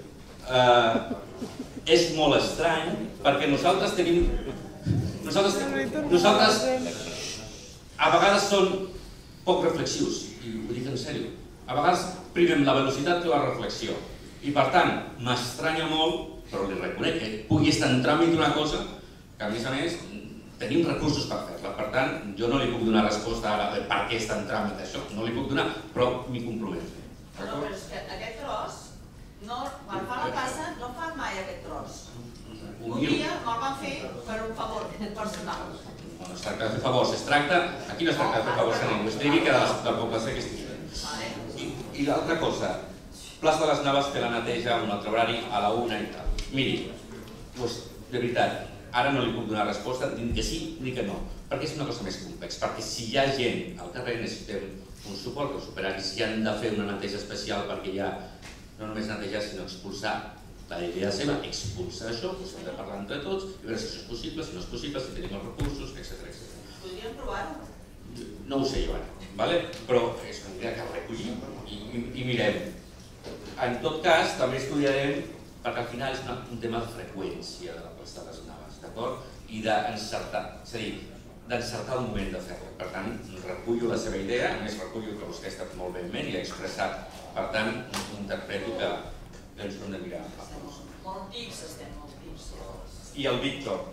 És molt estrany perquè nosaltres tenim... Nosaltres a vegades són poc reflexius, i ho dic en sèrio. A vegades primem la velocitat que la reflexió. I per tant, m'estranya molt, però li reconec que pugui estar en tràmit una cosa que a més a més tenim recursos per fer-la. Per tant, jo no li puc donar resposta ara de per què està en tràmit això, no li puc donar, però m'hi comprometo. No, però és que aquest tros, quan fan la passa, no fan mai aquest tros. Un dia me'l van fer per un favor personal. No es tracta de fer favors, es tracta, aquí no es tracta de fer favors a ningú, es digui que de la població que estigui. I l'altra cosa, plaça de les Naves fer la neteja a un altre horari, a la una i tal. Miri, de veritat, ara no li puc donar resposta ni que sí ni que no, perquè és una cosa més complex, perquè si hi ha gent al carrer necessitem un suport dels operaris, si han de fer una neteja especial perquè hi ha no només netejar sinó expulsar, la idea seva, expulsar això, doncs hem de parlar entre tots i veure si això és possible, si no és possible, si tenim els recursos, etcètera. Podríem provar-ho? No ho sé jo ara, però és una idea que recollim i mirem. En tot cas, també estudiarem, perquè al final és un tema de freqüència de la plaça de les Naves, d'acord? I d'encertar, és a dir, d'encertar el moment de fer-ho. Per tant, recullo la seva idea, a més recullo que vostè ha estat molt ben ment i ha expressat, per tant, interpreto que ens ho hem de mirar a fons. Molt tips estem, molt tips. I el Víctor.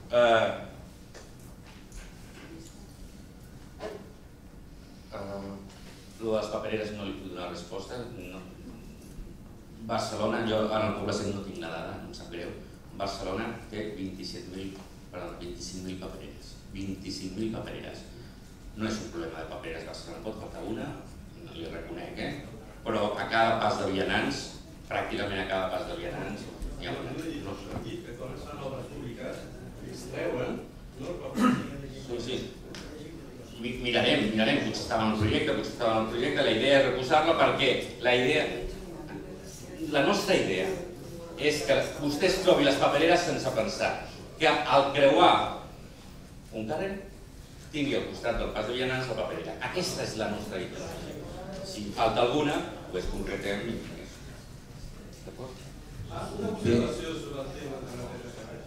Lo de les papereres no li puc donar resposta. Barcelona, jo ara al Poble Sec no tinc la dada, em sap greu. Barcelona té vint-i-cinc mil papereres. vint-i-cinc mil papereres. No és un problema de papereres, Barcelona pot faltar una, li reconec, eh? Però a cada pas de vianants, pràcticament a cada pas de vianants, hi ha una. No s'ha dit que quan es fan obres públiques es treuen, no? Sí, sí. Mirarem, mirarem, potser estava en el projecte, potser estava en el projecte, la idea és reposar-la perquè la idea, la nostra idea és que vostè es trobi les papereres sense pensar que al creuar un carrer tingui al costat del pas de vianants la paperera. Aquesta és la nostra idea. Si falta alguna, doncs concretem. D'acord? Una observació sobre el tema de la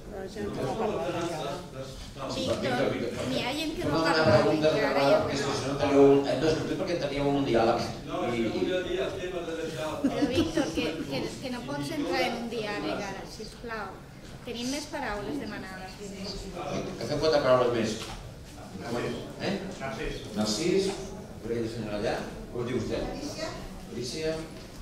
Víctor, n'hi ha gent que no No parla demana de preguntes de Víctor, vegades perquè si no teniu un... No, és perquè teníeu un diàleg. No, és que volia dir el tema de deixar... Però Víctor, que, que, que no pots entrar en un diàleg ara, sisplau. Tenim més paraules demanades. Que fem quatre paraules més. Eh? Narcís. Narcís. Per aquella senyora allà. Com es diu vostè? Alicia. Alicia.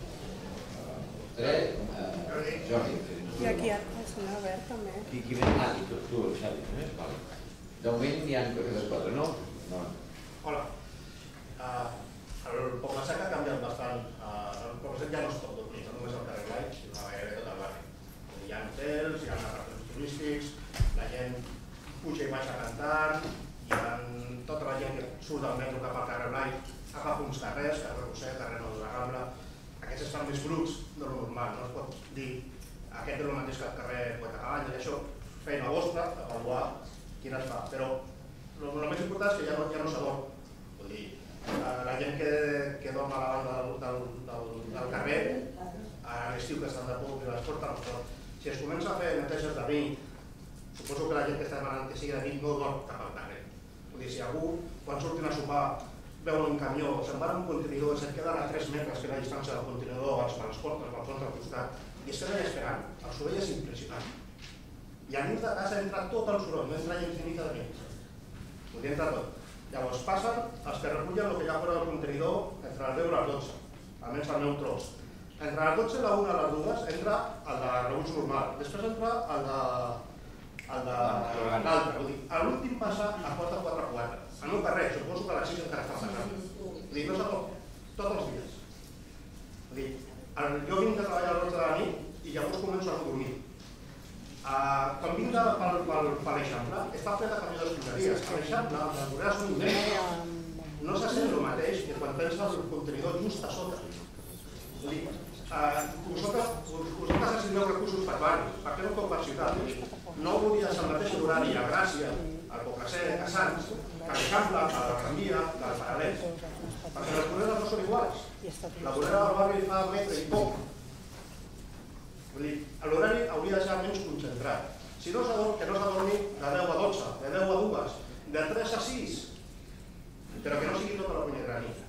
Tres. Jordi. I aquí el senyor Albert també. Qui, qui ven? Ah, i tu, tu, Xavi. Eh? Vale. De moment n'hi ha aquestes quatre, no? No. Hola. Uh, el Poble Sec ha canviat bastant. Uh, el Poble Sec ja no es pot dormir, no només al carrer Blai, sinó gairebé tot el barri. Hi ha hotels, hi ha apartaments turístics, la gent puja i baixa cantant, hi ha tota la gent que surt del metro cap al carrer Blai, agafa uns carrers, carrer Roser, carrer Nou de la Rambla. Aquests estan més bruts de lo normal, no es pot dir aquest és el mateix que el carrer Poeta Cabanya, i això feina vostra, avaluar quin es fa, però el més important és que ja no, ja no s'adorm. Vull dir, la gent que, que dorm a la banda del, del, del, del carrer, a l'estiu que estan de por i les porten, però si es comença a fer neteges de nit, suposo que la gent que està demanant que sigui de nit no dorm cap al carrer. Vull dir, si algú, quan surtin a sopar, veuen un camió, se'n van a un contenidor i se'n queden a tres metres que la distància del contenidor als transportes, als fons al costat, i es queden esperant, el soroll és impressionant. I a nit de casa entra tot el soroll, no entra gens ni mica de nit. Podria entrar tot. Llavors passen els que recullen el que hi ha fora del contenidor entre les deu i les dotze, almenys el meu tros. Entre les dotze i la una i les dues entra el de rebuig normal, després entra el de l'altre, vull dir, l'últim passa a quatre quatre quatre. En un carrer, suposo que a les sis encara està passant. Vull dir, no s'adorm, tots els dies. Vull dir, jo vinc de treballar a les dotze de la nit i llavors començo a no dormir. Quan vinc per l'Eixample, està ple de camió d'escombraries. A l'Eixample, les vorades són immenses. No se sent el mateix que quan tens el contenidor just a sota. Vull dir, vosaltres assigneu recursos per barri, per què no feu per ciutat? No volies el mateix horari a Gràcia, al Poble Sec, a Sants, a l'Eixample, a la Tramvia, dels Paral·lels, perquè les voreres no són iguals. La vorera del barri fa metre i poc. Vull dir, l'horari hauria de ser menys concentrat. Si no s'adorm, que no s'adormi de deu a dotze, de deu a dues, de tres a sis, però que no sigui tota la punyetera nit.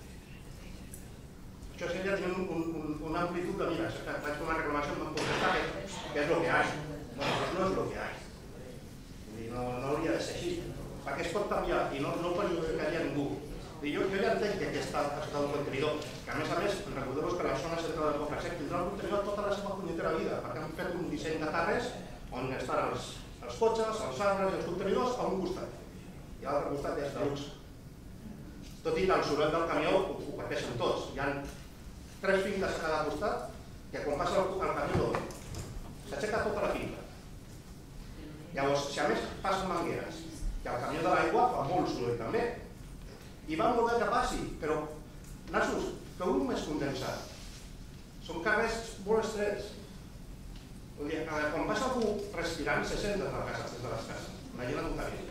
Això seria tenir una amplitud de mires. Vaig fer una reclamació amb un contestar que és el que hi ha. No, no és el que hi ha. No hauria de ser així. es pot canviar i no perjudicaria ningú. Jo ja entenc que aquesta ciutat d'un contenidor, que a més a més, recordeu-vos que la zona central del Poble Sec tindrà un contenidor tota la seva punyetera vida, perquè han fet un disseny de carrers on estan els cotxes, els arbres i els contenidors a un costat, i a l'altre costat és de luxe. Tot i que el soroll del camió ho pateixen tots. Hi ha tres finques a cada costat que quan passa el camió s'aixeca tota la finca. Llavors, si a més passen mangueres, que el camió de l'aigua fa molt soroll també, i van voler que passi, però nassos, feu-ho més condensat. Són carrers molt estrets. Quan passa algú respirant, se sent des de les cases. Imagina't un camió.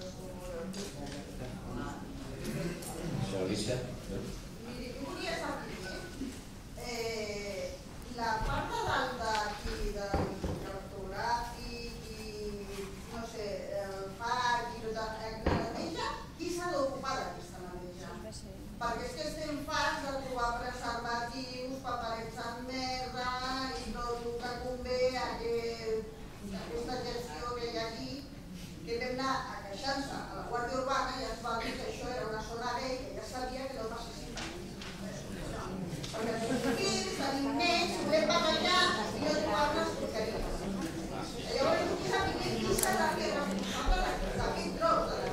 Això, Alicia? Miri, jo volia saber, la part de dalt d'aquí, del cartogràfic i, no sé, el parc i tota la neteja, qui s'ha d'ocupar d'aquesta neteja? Perquè és que estem farts de trobar preservatius, paperets amb merda i tot el que convé a aquesta gestió que hi ha aquí, que vam anar a queixar-se a la Guàrdia Urbana i ens va dir que això era una zona gay, que ja sabia que no necessitava. Perquè els equips tenim més, volem batallar i no trobar les porqueries. Llavors, qui sap qui s'ha de fer responsable d'aquest tros de la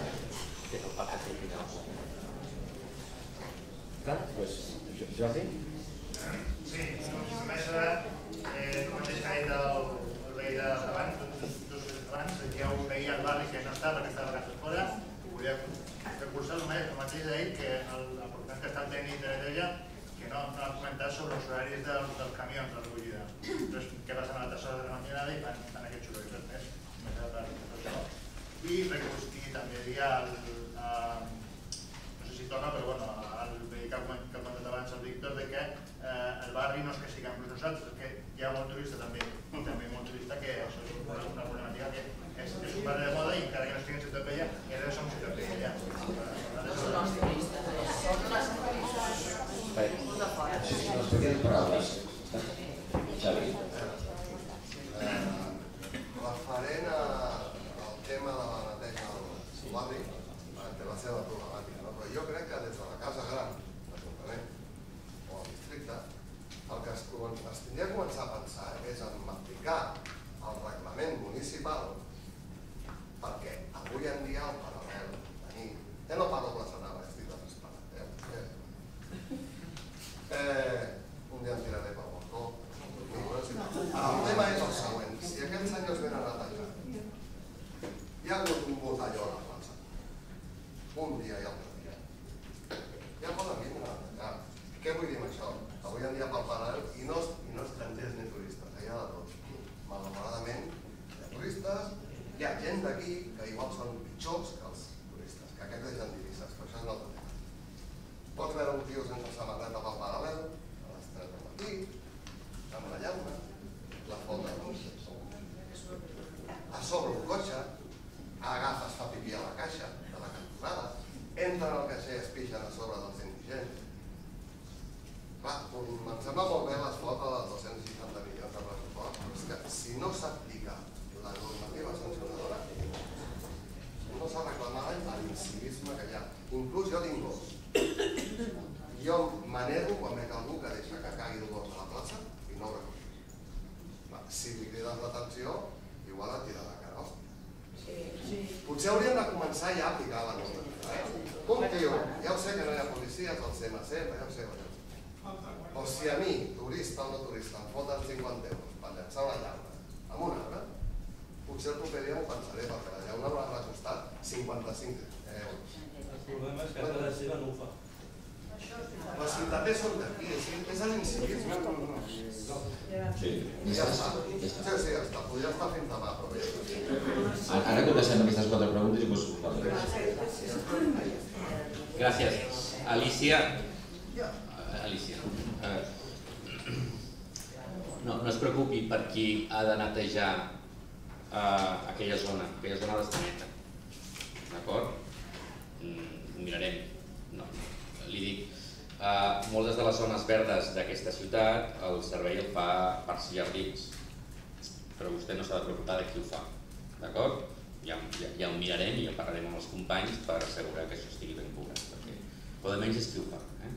Clar, doncs, Jordi? Sí, només el mateix que ha dit el veí d'abans, dos mesos abans, hi ha un veí al barri que no està perquè estava a casa fora, volia recursar el mateix d'ell que el portant que està el tècnic de l'Edoia que no ha comentat sobre els horaris del camió de recollida. Què passa a les hores de la matinada i fan aquests sorolls del mes. I també hi ha no sé si torna, però bueno, el veí que ha comentat abans el Víctor, de que el barri no és que siguem plus nosaltres, que hi ha molt turista també, també molt turista, que això és una problemàtica que és un barri de moda i encara que no estiguin ciutat vella, ja deu ser un ciutat vella. No són els turistes allà, són les turistes. Sí, sí, les petites paraules. Xavi. Referent al tema de la neteja del barri, té la seva problemàtica, però jo crec que des de la Casa Gran, l'Ajuntament o el districte, el que es tindria de començar a pensar és en aplicar el reglament municipal, perquè avui en dia el paral·lel, ja no parlo de la Senava, estic desesperat, un dia em tiraré pel balcó. El tema és el següent, si aquests senyors venen a netejar, hi ha hagut un botelló a la plaça, un dia i altre dia, ja poden vindre a netejar. Què vull dir amb això? Avui en dia pel paral·lel, i no estrangers ni turistes, hi ha de tot. Malauradament, hi ha turistes, hi ha gent d'aquí que igual són pitjors que els turistes, que aquests deixen divises, però això és un altre tema. Pots veure un tio sense samarreta pel paral·lel, a les tres del matí, amb la llauna, la font de l'ús, a sobre un cotxe, agafes, fa pipí a la caixa de la cantonada, entren al caixer i es pixen a sobre dels indigents. Clar, em sembla molt bé les fotos dels dos-cents seixanta milions de pressupost, però és que si no s'aplica la normativa sancionadora, no s'ha reclamat l'incivisme que hi ha. Inclús jo tinc gos. Jo me nego quan veig algú que deixa que cagui el gos a la plaça i no ho recollo. Si li crides l'atenció, igual et tira la cara, hòstia. Potser hauríem de començar ja a aplicar la normativa. Un tio, ja ho sé que no hi ha policies al C M C, ja ho sé, ja ho sé. O si a mi, turista o no turista, em foten cinquanta euros per llançar una llauna amb un arbre, potser el proper dia m'ho pensaré, perquè la llauna m'haurà costat cinquanta-cinc euros. El problema és que cada seva no ho fa. Les ciutats són d'aquí, és l'incivisme. Sí, ja està. Sí, sí, ja està. Podria estar fins demà, però bé. Ara contestem aquestes quatre preguntes i doncs... Gràcies. Alicia. Alicia. No, no es preocupi per qui ha de netejar aquella zona. Aquella zona ha d'estar neta. D'acord? Ho mirarem. No, li dic. Moltes de les zones verdes d'aquesta ciutat el servei el fa Parcs i Jardins, però vostè no s'ha de preocupar de qui ho fa, d'acord? ja, ja, ja ho mirarem i ja parlarem amb els companys per assegurar que això estigui ben cobrat, perquè o almenys és qui ho fa. Eh?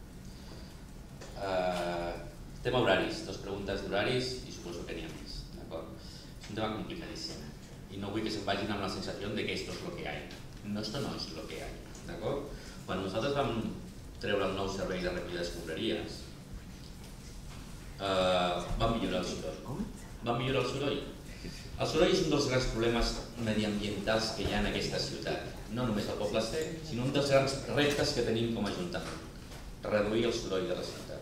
Uh, tema horaris, dues preguntes d'horaris i suposo que n'hi ha més, d'acord? És un tema complicadíssim i no vull que se'n vagin amb la sensació de que esto es lo que hay. No, esto no es lo que hay, d'acord? Quan nosaltres vam treure el nou servei de recollida d'escombraries, uh, vam millorar el soroll. Vam millorar el soroll. El soroll és un dels grans problemes mediambientals que hi ha en aquesta ciutat. No només al poble sec, sinó un dels grans reptes que tenim com a Ajuntament. Reduir el soroll de la ciutat.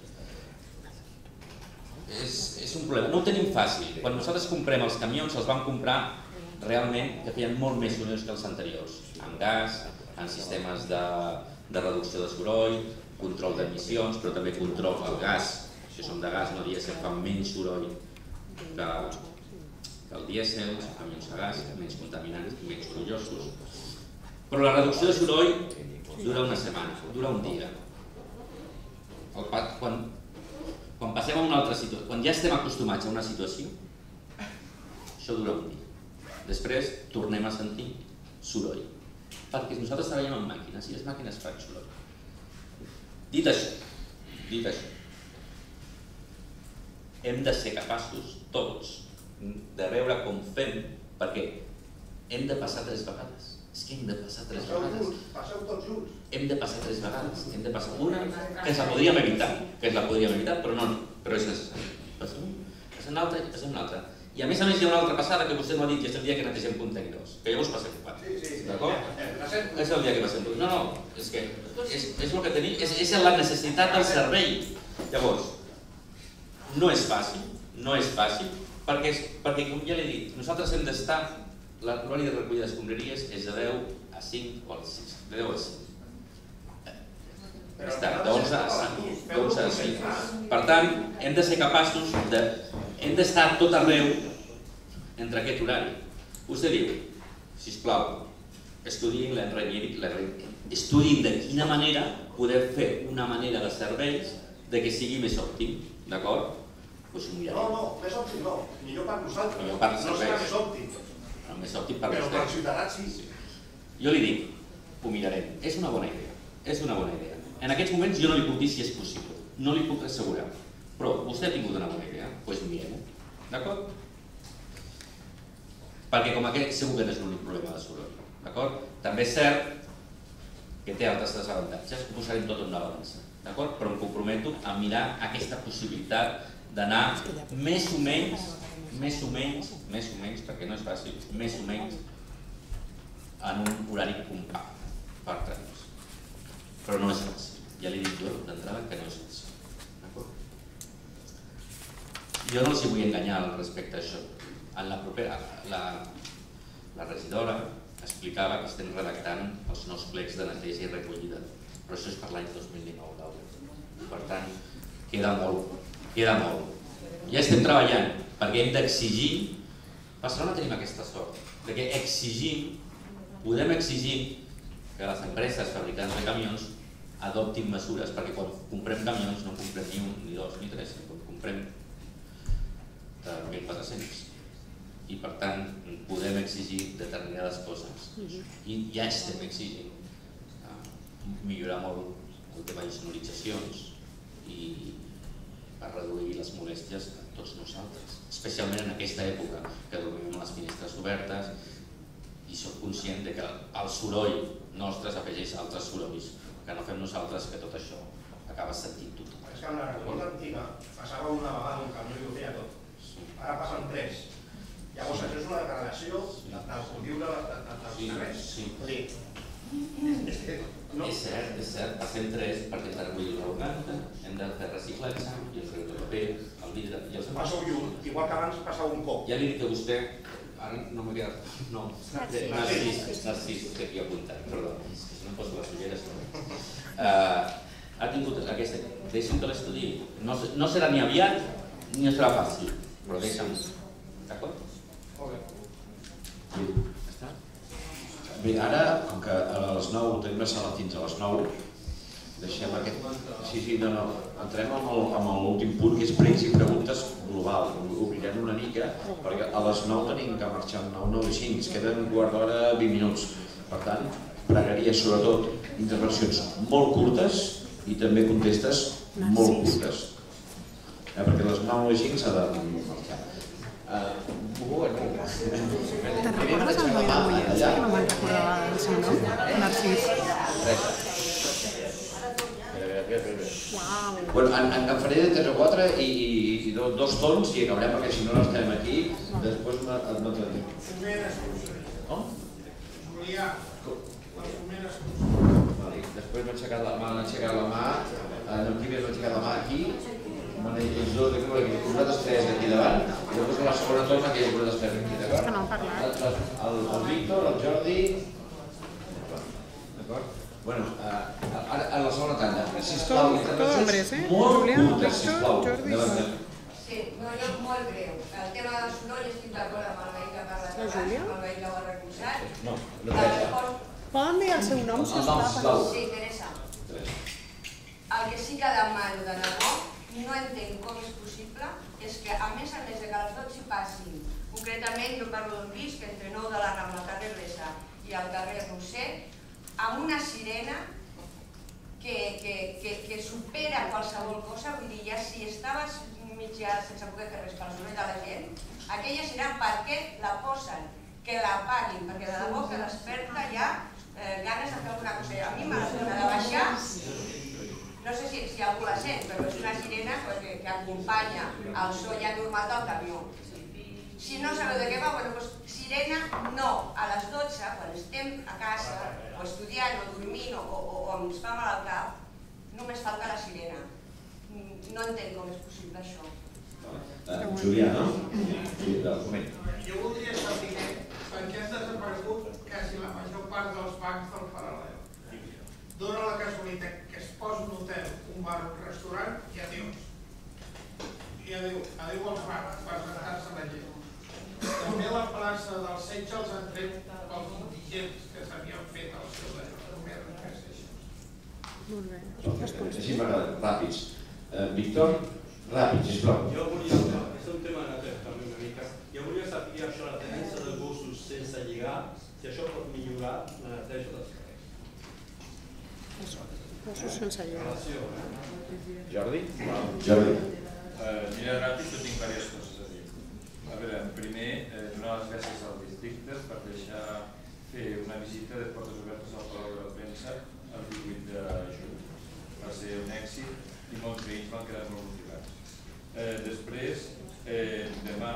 És, és un problema. No ho tenim fàcil. Quan nosaltres comprem els camions, els vam comprar realment que feien molt més sorolls que els anteriors. Amb gas, amb sistemes de, de reducció de soroll, control d'emissions, però també control del gas. Si som de gas, no dièsel, fan menys soroll que, que el dièsel, són camions de gas, menys contaminants i menys sorollosos. Però la reducció de soroll dura una setmana, dura un dia. El, quan, quan passem a una altra situació, quan ja estem acostumats a una situació, això dura un dia. Després tornem a sentir soroll, perquè nosaltres treballem amb màquines i les màquines fan soroll. Dit això, dit això, hem de ser capaços, tots, de veure com fem, perquè hem de passar tres vegades. És que hem de passar tres vegades. Passeu tots junts. Hem de passar tres vegades. Hem de passar una, que ens la podríem evitar, que ens la podríem evitar, però no, però és necessari. Passem una, passem una altra i passem una altra. I a més a més hi ha una altra passada que vostè m'ha dit que és el dia que netegem contenidors, que llavors passem quatre. D'acord? És el dia que passem quatre. No, no, és que és, és el que tenim, és, és la necessitat del servei. Llavors, no és fàcil, no és fàcil, perquè, perquè com ja l'he dit, nosaltres hem d'estar, l'horari de recollida d'escombraries és de deu a cinc o a sis, de deu a cinc. Està, d'onze a cinc, d'onze a cinc. Per tant, hem de ser capaços de... hem d'estar tot arreu entre aquest horari. Vostè diu, sisplau, estudiïn l'enginyeria, estudiïn de quina manera podem fer una manera de serveis de que sigui més òptim, d'acord? Doncs ho mirarem. No, no, més òptim no, millor per nosaltres. Millor per no serà serveis. més òptim. No, més òptim per Però vostè. per ciutadans sí. Jo li dic, ho mirarem. És una bona idea. És una bona idea. En aquests moments jo no li puc dir si és possible. No li puc assegurar. Però vostè ha tingut una bona idea, doncs mirem-ho. D'acord? Perquè com aquest segur que no és l'únic problema de soroll. D'acord? També és cert que té altres desavantatges, ho posarem tot en una balança. D'acord? Però em comprometo a mirar aquesta possibilitat d'anar més o menys, més o menys, més o menys, perquè no és fàcil, més o menys en un horari compact per trens. Però no és fàcil. Ja li dic jo d'entrada que no és fàcil. Jo no els hi vull enganyar respecte a això. En la propera, la, la regidora explicava que estem redactant els nous plecs de neteja i recollida, però això és per l'any dos mil dinou, Laura. Per tant, queda molt, queda molt. Ja estem treballant, perquè hem d'exigir, a Barcelona tenim aquesta sort, de que exigim, podem exigir que les empreses fabricants de camions adoptin mesures, perquè quan comprem camions no comprem ni un, ni dos, ni tres, sinó que comprem mil quatre-cents i per tant podem exigir determinades coses i ja estem exigint millorar molt el tema de sonoritzacions i per reduir les molèsties a tots nosaltres, especialment en aquesta època que dormim amb les finestres obertes i soc conscient que el soroll nostre s'afegeix a altres sorolls que no fem nosaltres, que tot això acaba sentint tothom. És que en la revolta antiga passava una vegada un camió i ho feia tot. Ara passen tres. Llavors això és una degradació del cultiu dels carrers. És cert, és cert, passem tres perquè hem de recollir l'orgànica, hem de fer reciclatge i el fer el paper, el vidre i els... Passeu llum, igual que abans passava un cop. Ja li dic que vostè, ara no m'he quedat... No, Narcís, Narcís, que aquí he apuntat, perdó, si no em poso les ulleres. Ha tingut aquesta... Deixa'm que l'estudi, no serà ni aviat ni serà fàcil. Però deixa'm, d'acord? Bé, ara, com que a les nou tenim la sala fins a les nou, deixem aquest... Sí, sí, no, no, entrem amb l'últim punt, que és pregs i preguntes global, estirem una mica, perquè a les nou tenim que marxar, nou, nou i cinc, ens queden un quart d'hora, vint minuts. Per tant, pregaria sobretot intervencions molt curtes i també contestes molt curtes. Perquè a les nou i cinc s'ha de marxar. Te'n recordes el noi de Mollet? Que no me'n recordava del seu nom? Narcís. Bueno, en faré de tres o quatre i dos tons i acabarem, perquè si no no estem aquí, després no tenim. Com? Julià, les primeres després m'ha aixecat la mà, m'ha aixecat la mà, en Quim m'ha aixecat la mà aquí, els dos d'aquí, vosaltres tres d'aquí davant, i després a la segona torna aquells vosaltres tres d'aquí, d'acord? És que no han parlat. El Víctor, el Jordi... D'acord? Bueno, ara a la segona tanda, sisplau, intervencions molt curtes, sisplau. Sí, no, jo molt breu. El tema del soroll estic d'acord amb el veí que ha parlat abans, amb el veí que ho ha recolzat. No, no Teresa. Poden dir el seu nom, sisplau? Sí, Teresa. El que sí que demano de debò, no entenc com és possible, és que a més a més de que a les dotze passin, concretament jo parlo d'un risc entre nou de la Rambla, al carrer Resa i al carrer Roser, amb una sirena que supera qualsevol cosa, vull dir, ja si estaves mitja sense poder fer res per el soroll de la gent, aquella sirena per què la posen? Que la paguin, perquè de debò que desperta ja ganes de fer alguna cosa. A mi m'ha de baixar, no sé si algú la sent, però és una sirena que acompanya el so ja normal del camió. Si no sabeu de què va, doncs sirena no, a les dotze, quan estem a casa, o estudiant, o dormint, o ens fa mal al cap, només falta la sirena. No entenc com és possible això. Julià, no? Jo voldria saber per què has desaparegut quasi la major part dels bancs del Paral·lel. Dóna la casualitat que es posa un hotel, un bar, un restaurant i adiós. I adiós als bancs per sentar-se la gent. També la plaça del setge els han tret pels indigents que s'havien fet al seu govern. Molt bé. Així m'agrada, ràpids. Víctor, ràpid, sisplau. Jo volia, és un tema neter també una mica, jo volia saber això, la tendència de gossos sense lligar, si això pot millorar la neteja dels carrers. Gossos sense lligar. Jordi? Jordi. Mira, ràpid, jo tinc diverses coses. A veure, primer, donar les gràcies al districte per deixar fer una visita de portes obertes al Palau de la Premsa el divuit de juny. Va ser un èxit i molts veïns van quedar molt motivats. Després, demà,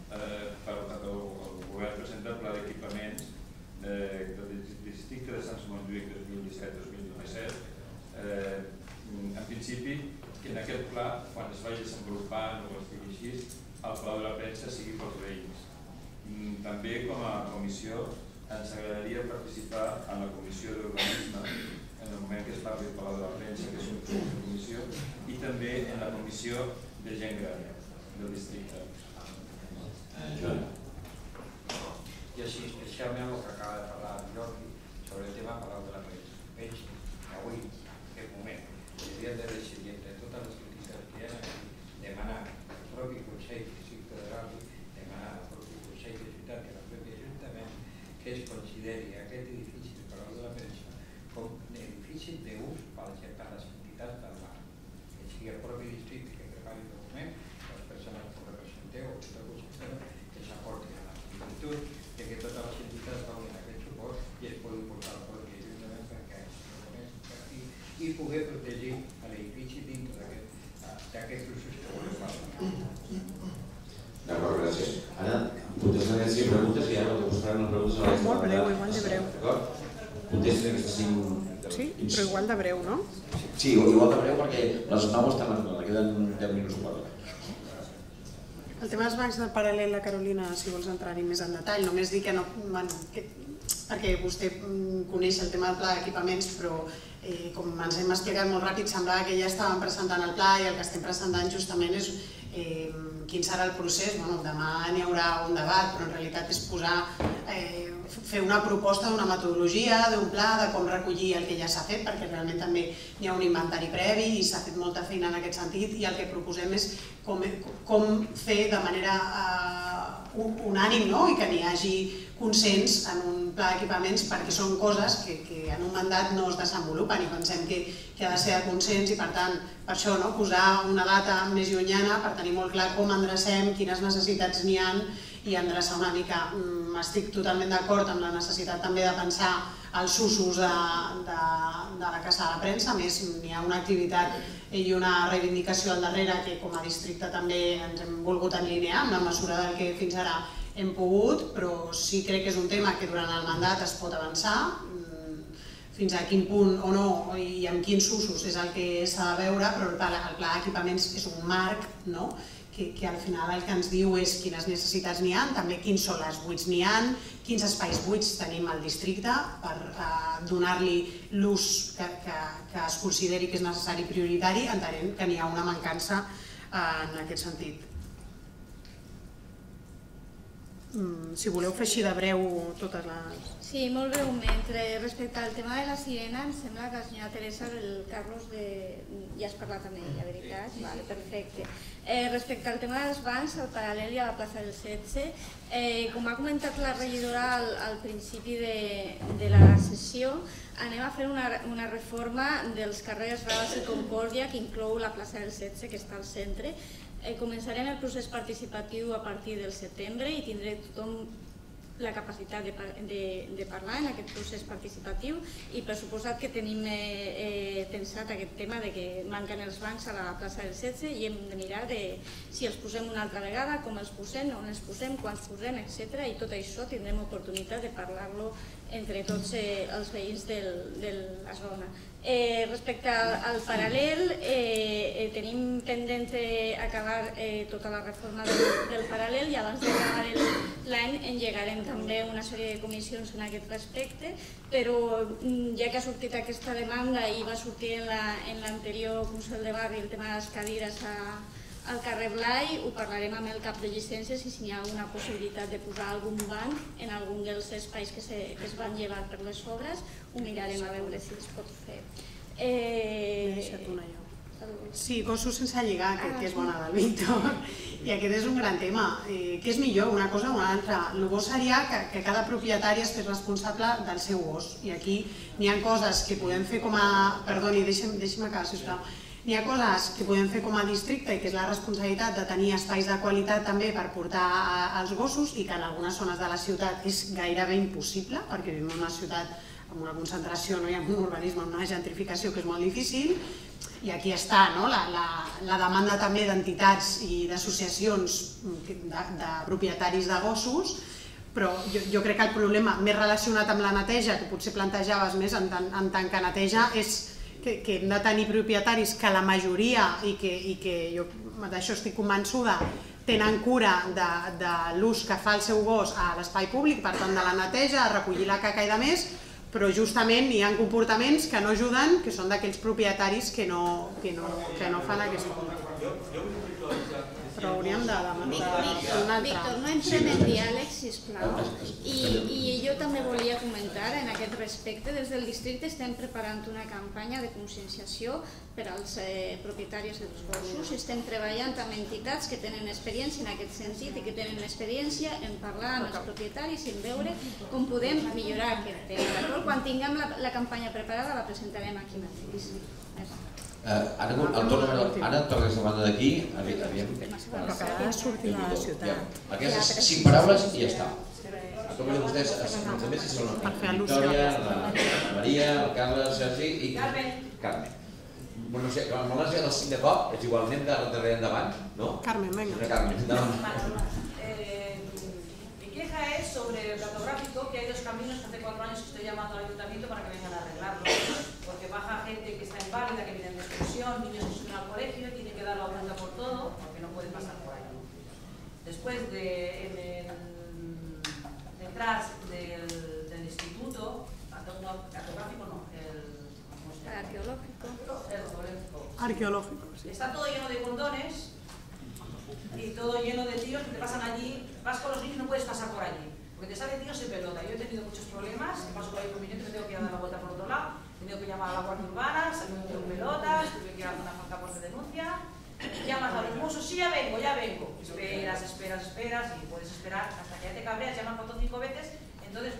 el govern presenta el pla d'equipaments del districte de Sants Montjuïc dos mil disset dos mil disset. En principi, en aquest pla, quan es vagi desenvolupant o estigui així, el Palau de la Premsa sigui pels veïns. També, com a comissió, ens agradaria participar en la comissió d'urbanisme en el moment que es parli del Palau de la Premsa, que és una comissió, i també en la comissió de gent gran del districte. I així, especialment el que acaba de parlar el Jordi sobre el tema Palau de la Premsa. Veig que avui, en aquest moment, hauríem de decidir entre totes les entitats que hi ha aquí, demanar al propi Consell Federal, demanar al propi Consell de Ciutat i al propi Ajuntament que es consideri aquest edifici del Palau de la Premsa com un edifici d'ús per a les entitats del bar. Que sigui el propi districte que prepari el document, les persones que ho representeu o que s'aportin a la solicitud i que totes les entitats donin aquest suport i es pugui portar al propi Ajuntament perquè es reconeix per aquí i poder protegir l'edifici dintre d'aquest procés que volem parlar. D'acord, gràcies. Ara, contestant aquestes cinc preguntes i ara contestaran les preguntes a la resta. Molt breu, igual de breu. D'acord? Contesten aquestes cinc... Sí, però igual de breu, no? Sí, igual de breu perquè les nou estan a l'escola, queden deu minuts o quatre. El tema dels bancs del Paral·lel, la Carolina, si vols entrar-hi més en detall, només dir que no... perquè vostè coneix el tema del pla d'equipaments, però com ens hem explicat molt ràpid, semblava que ja estàvem presentant el pla i el que estem presentant justament és quin serà el procés. Demà n'hi haurà un debat, però en realitat és posar fer una proposta d'una metodologia, d'un pla, de com recollir el que ja s'ha fet, perquè realment també hi ha un inventari previ i s'ha fet molta feina en aquest sentit, i el que proposem és com fer de manera unànim i que n'hi hagi consens en un pla d'equipaments, perquè són coses que en un mandat no es desenvolupen i pensem que ha de ser de consens, i per tant, per això, posar una data més llunyana per tenir molt clar com endrecem, quines necessitats n'hi ha, i endreçar una mica. Estic totalment d'acord amb la necessitat també de pensar els usos de la Casa de la Premsa, a més hi ha una activitat i una reivindicació al darrere que com a districte també ens hem volgut alinear amb la mesura del que fins ara hem pogut, però sí crec que és un tema que durant el mandat es pot avançar, fins a quin punt o no i amb quins usos és el que s'ha de veure, però el pla d'equipaments és un marc que al final el que ens diu és quines necessitats n'hi ha, també quins solars buits n'hi ha, quins espais buits tenim al districte per donar-li l'ús que es consideri que és necessari i prioritari, entenent que n'hi ha una mancança en aquest sentit. Si voleu fer així de breu totes les... Sí, molt breument. Respecte al tema de la sirena, em sembla que la senyora Teresa, el Carlos, ja has parlat amb ella, veritat? Vale, perfecte. Respecte al tema dels bancs, al paral·lel i a la plaça del setze, com ha comentat la regidora al principi de la sessió, anem a fer una reforma dels carrers Rals i Concòrdia que inclou la plaça del setze, que està al centre. Començarem el procés participatiu a partir del setembre i tindré tothom la capacitat de parlar en aquest procés participatiu, i per suposat que tenim pensat aquest tema de que manquen els bancs a la plaça del setze i hem de mirar si els posem una altra vegada, com els posem, on els posem, quan els posem, etcètera. I tot això tindrem oportunitat de parlar-lo entre tots els veïns de la zona. Respecte al paral·lel, tenim pendent acabar tota la reforma del paral·lel i abans d'acabar l'any engegarem també una sèrie de comissions en aquest respecte, però ja que ha sortit aquesta demanda i va sortir en l'anterior Consell de Barri el tema de les cadires al carrer Blai, ho parlarem amb el cap de llicències i si hi ha alguna possibilitat de posar algun banc en algun dels espais que es van llevar per les obres, ho mirarem a veure si es pot fer. Sí, gossos sense lligar, que és bona del Víctor, i aquest és un gran tema. Què és millor, una cosa o una altra? El bo seria que cada propietari es fes responsable del seu gos, i aquí n'hi ha coses que podem fer com a... Perdoni, deixi'm acabar, sisplau. N'hi ha coses que podem fer com a districte i que és la responsabilitat de tenir espais de qualitat també per portar els gossos, i que en algunes zones de la ciutat és gairebé impossible, perquè vivim en una ciutat amb una concentració i amb un urbanisme, amb una gentrificació que és molt difícil, i aquí està la demanda també d'entitats i d'associacions de propietaris de gossos, però jo crec que el problema més relacionat amb la neteja, que potser plantejaves més en tant que neteja, és que hem de tenir propietaris que la majoria, i que jo d'això estic convençuda, tenen cura de l'ús que fa el seu gos a l'espai públic, per tant de la neteja, a recollir la caca i de més, però justament hi ha comportaments que no ajuden, que són d'aquells propietaris que no fan aquesta cosa. Però hauríem de demanar un altre. Víctor, no entrem en diàleg, sisplau. I jo també volia comentar en aquest respecte. Des del districte estem preparant una campanya de conscienciació per als propietaris dels gossos. Estem treballant amb entitats que tenen experiència en aquest sentit i que tenen experiència en parlar amb els propietaris i en veure com podem millorar aquest tema. Quan tinguem la campanya preparada la presentarem aquí mateix. Ara tornes a banda d'aquí, aviam. Però acaba de sortir a la ciutat. Aquestes cinc paraules i ja està. Com veuen vostès, també si són la Victòria, la Maria, el Carles, Sergi i Carmen. No sé, amb el dels cinc de cop, és igualment de darrere endavant, no? Carmen, venga. Carmen, endavant. Mi queja es sobre el cartográfico, que hay dos caminos que hace cuatro años que estoy llamando al ayuntamiento para que vengan a arreglarlo, porque baja gente que está inválida, que viene de excursión, niños que suben al colegio y tienen que dar la vuelta por todo, porque no pueden pasar por ahí. Después de detrás del instituto, cartográfico no, el arqueológico. Arqueológico, sí. Está todo lleno de condones y todo lleno de tíos que te pasan allí, vas con los niños y no puedes pasar por allí. porque te salen tíos en pelota. Yo he tenido muchos problemas, paso por ahí por un minuto y me tengo que ir a dar la vuelta por otro lado, he tenido que llamar a la Guardia Urbana, salió un tío en pelotas, tuve que ir a una falta por denuncia, llamas a los musos, sí, ya vengo, ya vengo, esperas, esperas, esperas y puedes esperar hasta que ya te cabreas, llamas cuatro o cinco veces, entonces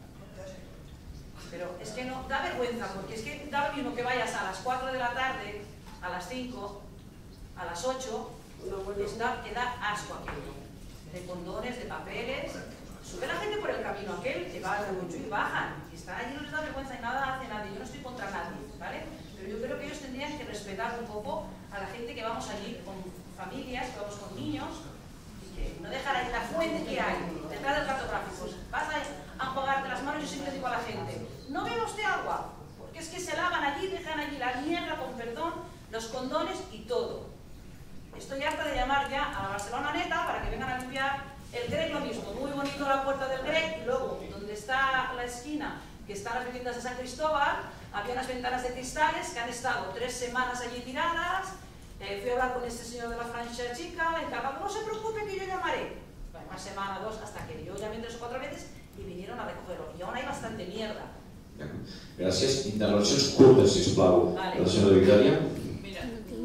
pero es que no, da vergüenza, porque es que da lo mismo que vayas a las cuatro de la tarde, a las cinco, a las ocho, está, que da asco aquello, de condones, de papeles, sube la gente por el camino aquel, que va de mucho y bajan, y están allí, no les da vergüenza y nada hace nadie, yo no estoy contra nadie, ¿vale? Pero yo creo que ellos tendrían que respetar un poco a la gente que vamos allí con familias, que vamos con niños, y que no dejar ahí la fuente que hay, detrás del cartográfico, vas a enjuagarte las manos, yo siempre digo a la gente, no beba usted agua, porque es que se lavan allí, dejan allí la mierda, con perdón, los condones y todo. Estoy harta de llamar ya a la Barcelona Neta para que vengan a limpiar el Grec, lo mismo, muy bonito la puerta del Grec, y luego, donde está la esquina, que están las viviendas de San Cristóbal, había unas ventanas de cristales que han estado tres semanas allí tiradas, eh, fui a hablar con este señor de la francha chica, encargado, no se preocupe que yo llamaré. Bueno, una semana, dos, hasta que yo llamé tres o cuatro veces y vinieron a recogerlo, y aún hay bastante mierda. Gràcies. Intervencions curtes, sisplau. Vale. La senyora Victòria. Mira,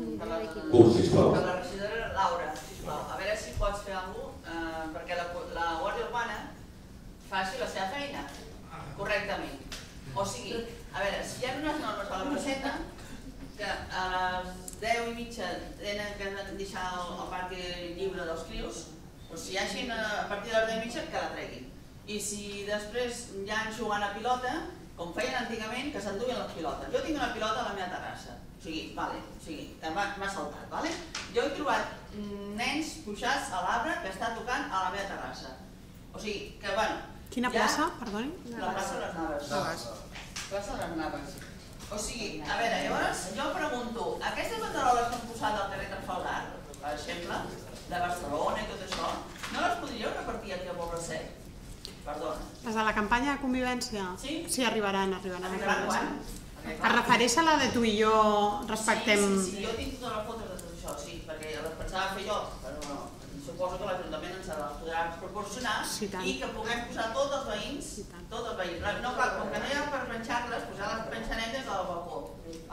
Curt, sisplau. per la regidora Laura, sisplau, a veure si pots fer alguna cosa, eh, perquè la, la Guàrdia Urbana faci la seva feina correctament. O sigui, a veure, si hi ha unes normes a la placeta que a les deu i mitja tenen que deixar el, el pati lliure dels crios, doncs si hi hagi a partir de les deu i mitja que la treguin. I si després hi ha jugant a pilota, com feien antigament, que s'enduien les pilotes. Jo tinc una pilota a la meva terrassa, o sigui, vale, o sigui, que m'ha saltat, vale? Jo he trobat nens pujats a l'arbre que està tocant a la meva terrassa. O sigui, que bueno... Quina plaça, perdoni? La plaça de les Naves. Plaça de les Naves. O sigui, a veure, llavors jo pregunto, aquestes banderoles que han posat al carrer Trafalgar, per exemple, de Barcelona i tot això, no les podríeu repartir aquí a Poble Sec? Perdona. Les de la campanya de convivència? Sí? Sí, arribaran, arribaran. Arribaran quan? Es refereix a la de tu i jo respectem... Sí, sí, sí, jo tinc totes les fotos de tot això, sí, perquè les pensava fer jo, però no. Suposo que l'Ajuntament ens les podrà proporcionar i que puguem posar tots els veïns, tots els veïns. No cal, com que no hi ha per penjar-les, posar-les penjarem des del balcó.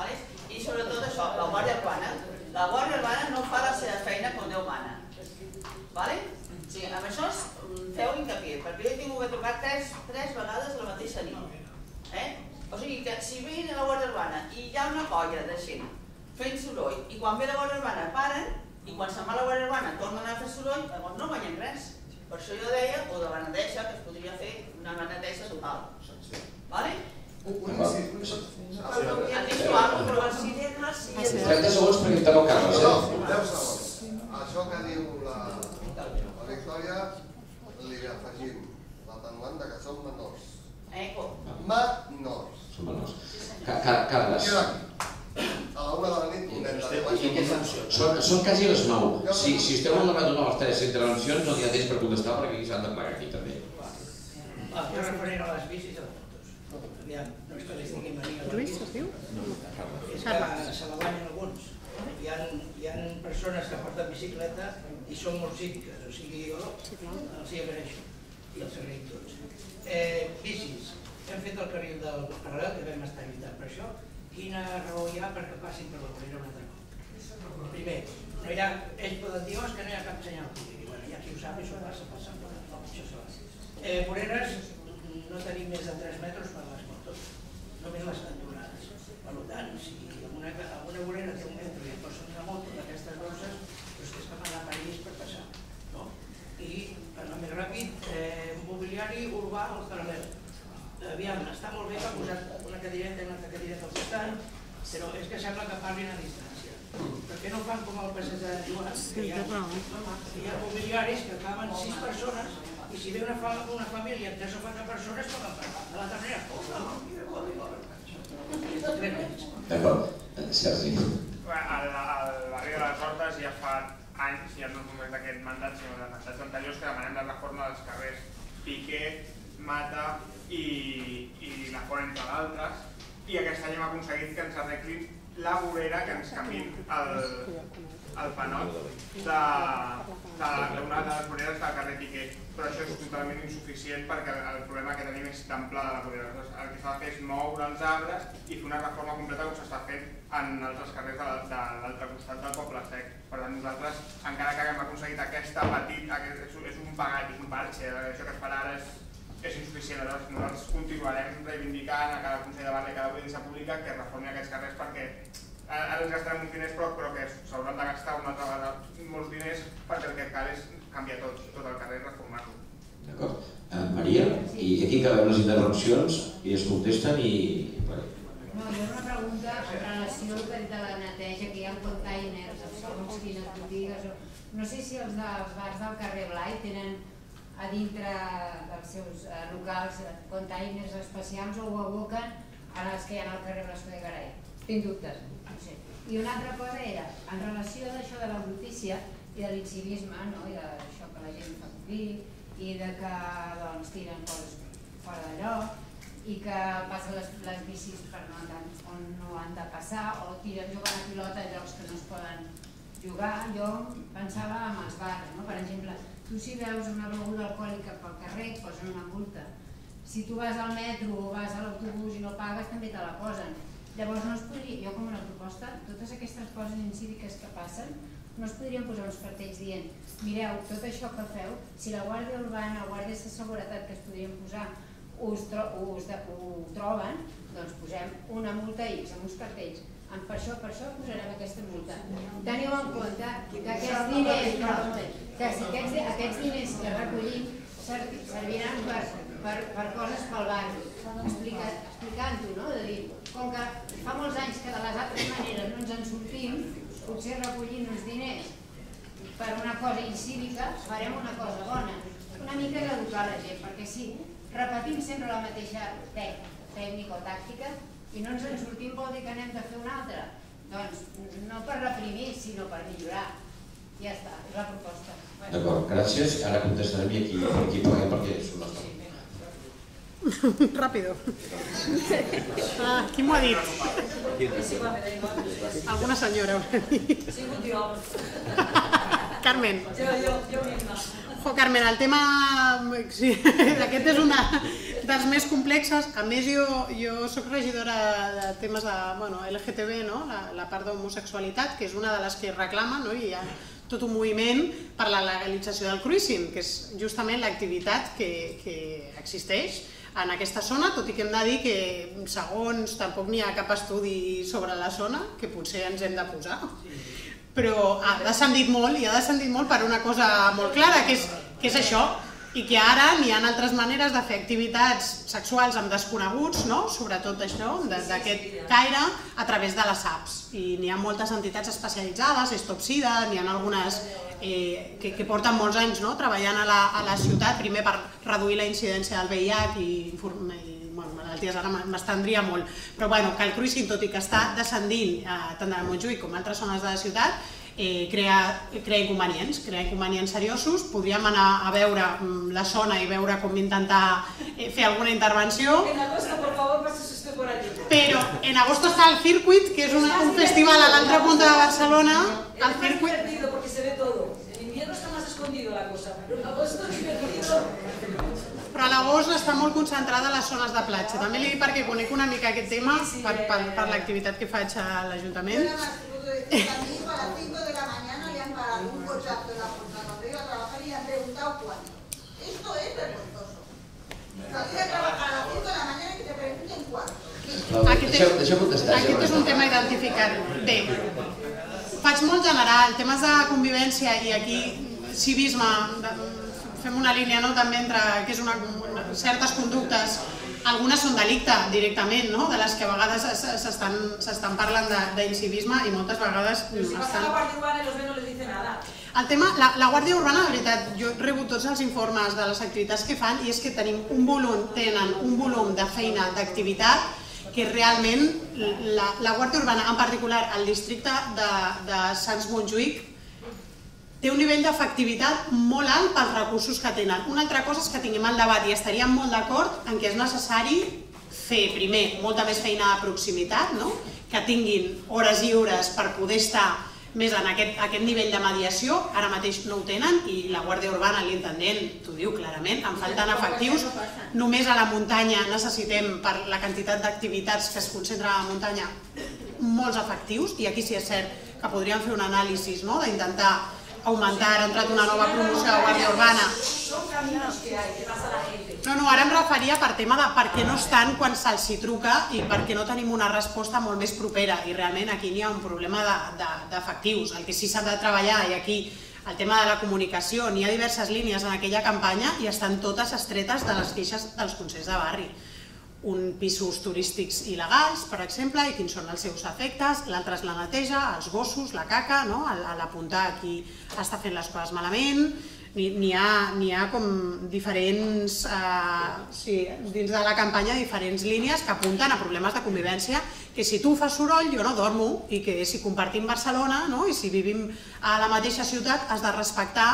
I sobretot això, la Guàrdia Urbana. La Guàrdia Urbana no fa la seva feina com Déu mana. Sí, amb això feu hincapié, perquè jo he tingut que trucar tres vegades la mateixa nit. O sigui que si ve la Guàrdia Urbana i hi ha una colla de gent fent soroll i quan ve la Guàrdia Urbana paren i quan se'n va la Guàrdia Urbana tornen a fer soroll, llavors no guanyen res. Per això jo deia, o de la neteja, que es podria fer una neteja total. Vale? trenta segons per interrogar el Carles. deu segons. Això que diu la Victòria li afegim l'atenuant que són menors. Menors. Són menors. Carles. Queda aquí. A la una de la nit, un nen de deu anys. Són quasi les nou. Si esteu al debat d'una de les tres intervencions, no hi ha temps per contestar perquè s'han de plegar aquí també. Jo referent a les bicis i a les motos. Aviam, no és que li digui mania a la bici. Lluís, es diu? És que se la guanyen alguns. Hi ha persones que porten bicicleta i són molt cíviques, o sigui, jo els hi agraeixo i els agraïm tots. Bicis, hem fet el carril del paral·lel, que vam estar lluitant per això. Quina raó hi ha perquè passin per la vorera un altre cop? Primer, no hi ha, ells poden dir, oh, és que no hi ha cap senyal. Bueno, hi ha qui ho sap, això passa, passa, però això se va. Voreres, no tenim més de tres metres per les motos, només les cantonades. Per tant, si alguna vorera té un metre i et posa una moto d'aquestes grosses, doncs tens que anar a París per passar. I, per anar més ràpid, mobiliari urbà al paral·lel. Aviam, està molt bé que ha posat una cadireta i una cadireta al costat, però és que sembla que parlin a distància. Per què no fan com el passeig de Joan, que hi ha mobiliaris que acaben sis persones i si ve una família amb tres o quatre persones poden parlar. De la darrera, D'acord. Sergi. Al barri de les Hortes ja fa anys, ja no només d'aquest mandat, sinó de mandats anteriors, que demanem la reforma dels carrers Piqué, Mata i la Font, entre d'altres, i aquest any hem aconseguit que ens arreglin la vorera, que ens canviïn el panot d'una de les voreres del carrer Piqué, però això és totalment insuficient perquè el problema que tenim és d'amplada de la vorera. El que s'ha de fer és moure els arbres i fer una reforma completa com s'està fent en altres carrers de l'altre costat del Poble Sec. Per tant, nosaltres, encara que haguem aconseguit aquesta petita, és un pagat, és un parxe, això que es farà ara és insuficient. Nosaltres continuarem reivindicant a cada Consell de Barri, a cada audiència pública que reformi aquests carrers perquè ara ens gastarem uns diners però que s'hauran de gastar una altra vegada molts diners perquè el que cal és canviar tot, tot el carrer i reformar-lo. D'acord. Maria, i aquí acabem les intervencions i es contesten i... No, jo una pregunta en relació al de la neteja, que hi ha containers, segons quines botigues, no sé si els dels bars del carrer Blai tenen a dintre dels seus locals containers especials o ho aboquen a les que hi ha al carrer Blasco de Garay. Tinc dubtes, no sé. I una altra cosa era, en relació d'això de la brutícia i de l'incivisme, i d'això que la gent fa copir, i de que tiren coses fora de lloc i que passen les bicis per on no han de passar o tiren, jugant a pilota a llocs que no es poden jugar. Jo pensava en els bars, per exemple, tu si veus una beguda alcohòlica pel carrer et posen una multa. Si tu vas al metro o vas a l'autobús i no pagues també te la posen. Llavors no es podria, jo com una proposta, totes aquestes coses incíviques que passen, no es podrien posar uns cartells dient mireu, tot això que feu, si la Guàrdia Urbana o Guàrdies de Seguretat que es podrien posar us ho troben, doncs posem una multa X amb uns cartells. Per això, per això posarem aquesta multa. Teniu en compte que aquests diners, que aquests diners que recollim serviran per coses pel barri, explicant-ho, no? De dir, com que fa molts anys que de les altres maneres no ens en sortim, potser recollint uns diners per una cosa incívica farem una cosa bona. Una mica d'educar la gent, perquè si repetim sempre la mateixa tècnica o tàctica i no ens en sortim vol dir que n'hem de fer una altra. Doncs no per reprimir, sinó per millorar. Ja està, és la proposta. D'acord, gràcies. Ara contestarem i aquí paguem perquè és un nostre. Ràpido. Qui m'ho ha dit? Alguna senyora. Carmen. Jo, Carmen, el tema aquest és un dels més complexes. A més, jo soc regidora de temes de L G T B, la part d'homosexualitat, que és una de les que reclama, i hi ha tot un moviment per la legalització del cruising, que és justament l'activitat que existeix en aquesta zona, tot i que hem de dir que, segons, tampoc n'hi ha cap estudi sobre la zona, que potser ens hem de posar. Però ha descendit molt, i ha descendit molt per una cosa molt clara, que és això, i que ara n'hi ha altres maneres de fer activitats sexuals amb desconeguts, sobretot això, d'aquest caire, a través de les apps. I n'hi ha moltes entitats especialitzades, Stop Sida, n'hi ha algunes que porten molts anys treballant a la ciutat, primer per reduir la incidència del V I H i malalties, ara m'estendria molt, però que el cruising, tot i que està descendint tant a Montjuïc com a altres zones de la ciutat, crea inconvenients, crea inconvenients seriosos. Podríem anar a veure la zona i veure com intentar fer alguna intervenció. En agosto, por favor, pases usted por allí. Pero en agosto está el Circuit, que es un festival a l'altra punta de Barcelona. Es más divertido porque se ve todo. En invierno está más escondido la cosa, pero en agosto es divertido. Però a l'agost està molt concentrada a les zones de platja. També li dic perquè conec una mica aquest tema per l'activitat que faig a l'Ajuntament. A las cinco de la mañana le han parado un cochazo en la puerta cuando iba a trabajar y le han preguntado cuándo. Esto es vergonzoso. Salir a trabajar a las cinco de la mañana y que te pregunten cuándo. Aquest és un tema identificat. Bé, faig molt general, temes de convivència i aquí civisme, fem una línia també entre que és certes conductes. Algunes són delicte directament, de les que a vegades s'estan parlant d'incivisme i moltes vegades... Però si vas a la Guàrdia Urbana i los ven no les dice nada. El tema, la Guàrdia Urbana, de veritat, jo he rebut tots els informes de les activitats que fan i és que tenim un volum, tenen un volum de feina, d'activitat, que realment la Guàrdia Urbana, en particular el districte de Sants Montjuïc, té un nivell d'efectivitat molt alt pels recursos que tenen. Una altra cosa és que tinguem el debat i estaríem molt d'acord en què és necessari fer, primer, molta més feina de proximitat, que tinguin hores i hores per poder estar més en aquest nivell de mediació, ara mateix no ho tenen i la Guàrdia Urbana, l'intendent, t'ho diu clarament, em falten efectius, només a la muntanya necessitem, per la quantitat d'activitats que es concentren a la muntanya, molts efectius, i aquí sí és cert que podríem fer un anàlisi d'intentar augmentar, ha entrat una nova promoció de Guàrdia Urbana. Són caminos que hay, que pasa la gente. No, no, ara em referia per tema de per què no estan quan se'ls hi truca i per què no tenim una resposta molt més propera, i realment aquí n'hi ha un problema d'efectius. El que sí s'ha de treballar, i aquí el tema de la comunicació, n'hi ha diverses línies en aquella campanya i estan totes estretes de les queixes dels consells de barri. Un pisos turístics il·legals, per exemple, i quins són els seus efectes, l'altre és la neteja, els gossos, la caca, l'apuntar a qui està fent les coses malament. N'hi ha com diferents, dins de la campanya, diferents línies que apunten a problemes de convivència, que si tu fas soroll jo no dormo, i que si compartim Barcelona i si vivim a la mateixa ciutat has de respectar.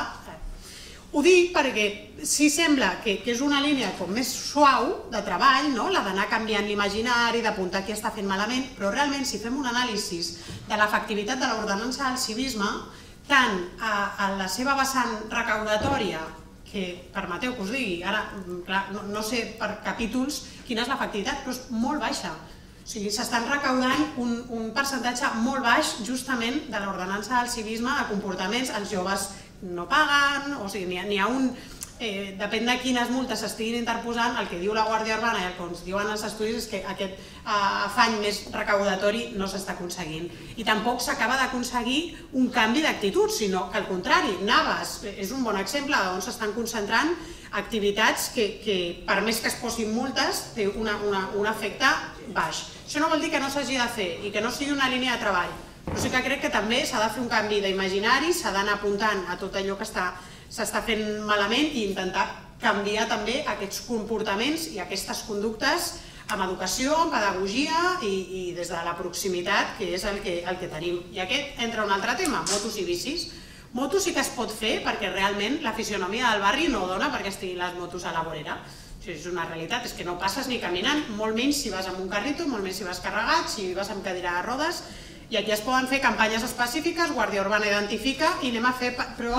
Ho dic perquè sí sembla que és una línia com més suau de treball, la d'anar canviant l'imaginari, d'apuntar qui està fent malament, però realment si fem un anàlisi de l'efectivitat de l'ordenança del civisme, tant a la seva vessant recaudatòria, que permeteu que us digui, ara no sé per capítols quina és l'efectivitat, però és molt baixa. O sigui, s'estan recaudant un percentatge molt baix justament de l'ordenança del civisme a comportaments, els joves no paguen, o sigui, n'hi ha un... Depèn de quines multes s'estiguin interposant, el que diu la Guàrdia Urbana i el que ens diuen els estudis és que aquest afany més recaudatori no s'està aconseguint. I tampoc s'acaba d'aconseguir un canvi d'actitud, sinó que al contrari, Navas és un bon exemple on s'estan concentrant activitats que, per més que es posin multes, té un efecte baix. Això no vol dir que no s'hagi de fer i que no sigui una línia de treball, però sí que crec que també s'ha de fer un canvi d'imaginari, s'ha d'anar apuntant a tot allò que s'està fent malament i intentar canviar també aquests comportaments i aquestes conductes amb educació, amb pedagogia i des de la proximitat, que és el que tenim. I aquest entra un altre tema, motos i bicis. Motos sí que es pot fer perquè realment la fisionomia del barri no dona perquè estiguin les motos a la vorera. És una realitat, és que no passes ni caminant, molt menys si vas amb un carrito, molt menys si vas carregat, si vas amb cadira de rodes. I aquí es poden fer campanyes específiques, Guàrdia Urbana identifica i anem a fer... Però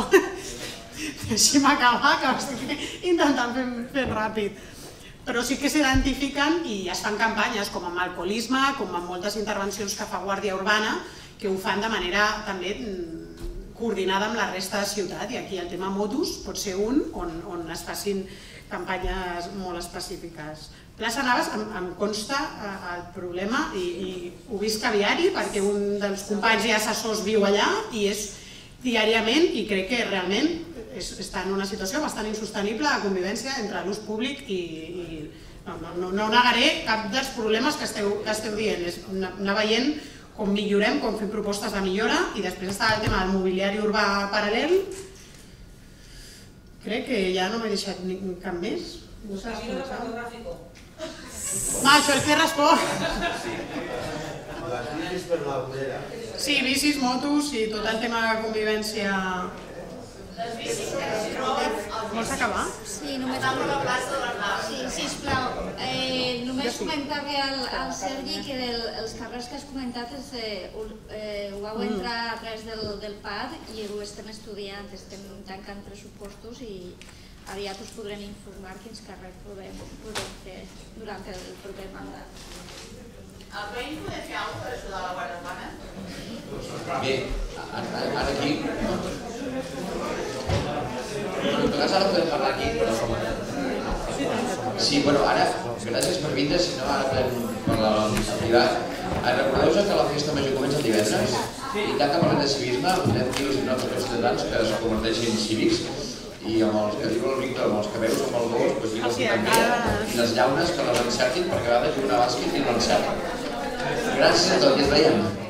deixi'm acabar, que ho estic intentant fer ràpid. Però sí que s'identifiquen i es fan campanyes com amb alcoholisme, com amb moltes intervencions que fa Guàrdia Urbana, que ho fan de manera també coordinada amb la resta de ciutat. I aquí el tema motos pot ser un on es facin campanyes molt específiques. Plaça Navas em consta el problema i ho visc a diari perquè un dels companys i assessors viu allà i és diàriament i crec que realment està en una situació bastant insostenible de convivència entre l'ús públic i no negaré cap dels problemes que esteu dient, és anar veient com millorem, com fem propostes de millora i després està el tema del mobiliari urbà paral·lel. Crec que ja no m'he deixat cap més. Camino de fotográfico. No, això és que respon. Les bicis per la vorera. Sí, bicis, motos i tot el tema de convivència. Les bicis que es troben... Vols acabar? Sí, només... Estan a la plaça de l'Arnau. Sí, sisplau. Només comentar-li al Sergi que els carrers que has comentat ho vau entrar a través del P A D i ho estem estudiant, estem tancant pressupostos i aviat us podrem informar quins carrers podem fer durant el proper mandat. El veïn podem fer alguna cosa per ajudar la Guàrdia Urbana? Bé, ara aquí... En tot cas ara podem parlar aquí, però com a... Sí, bueno, ara, gràcies per vindre, si no ara podem parlar en privat. Recordeu-vos que la festa major comença el divendres i tant que parlem de civisme, podem dir als nostres ciutadans que es converteixin en cívics i amb els que diu el Víctor, amb els que veus amb el gos, doncs digue'ls també, i les llaunes que les encertin perquè a vegades juguen a bàsquet i no encerten. Gràcies a tots i ens veiem.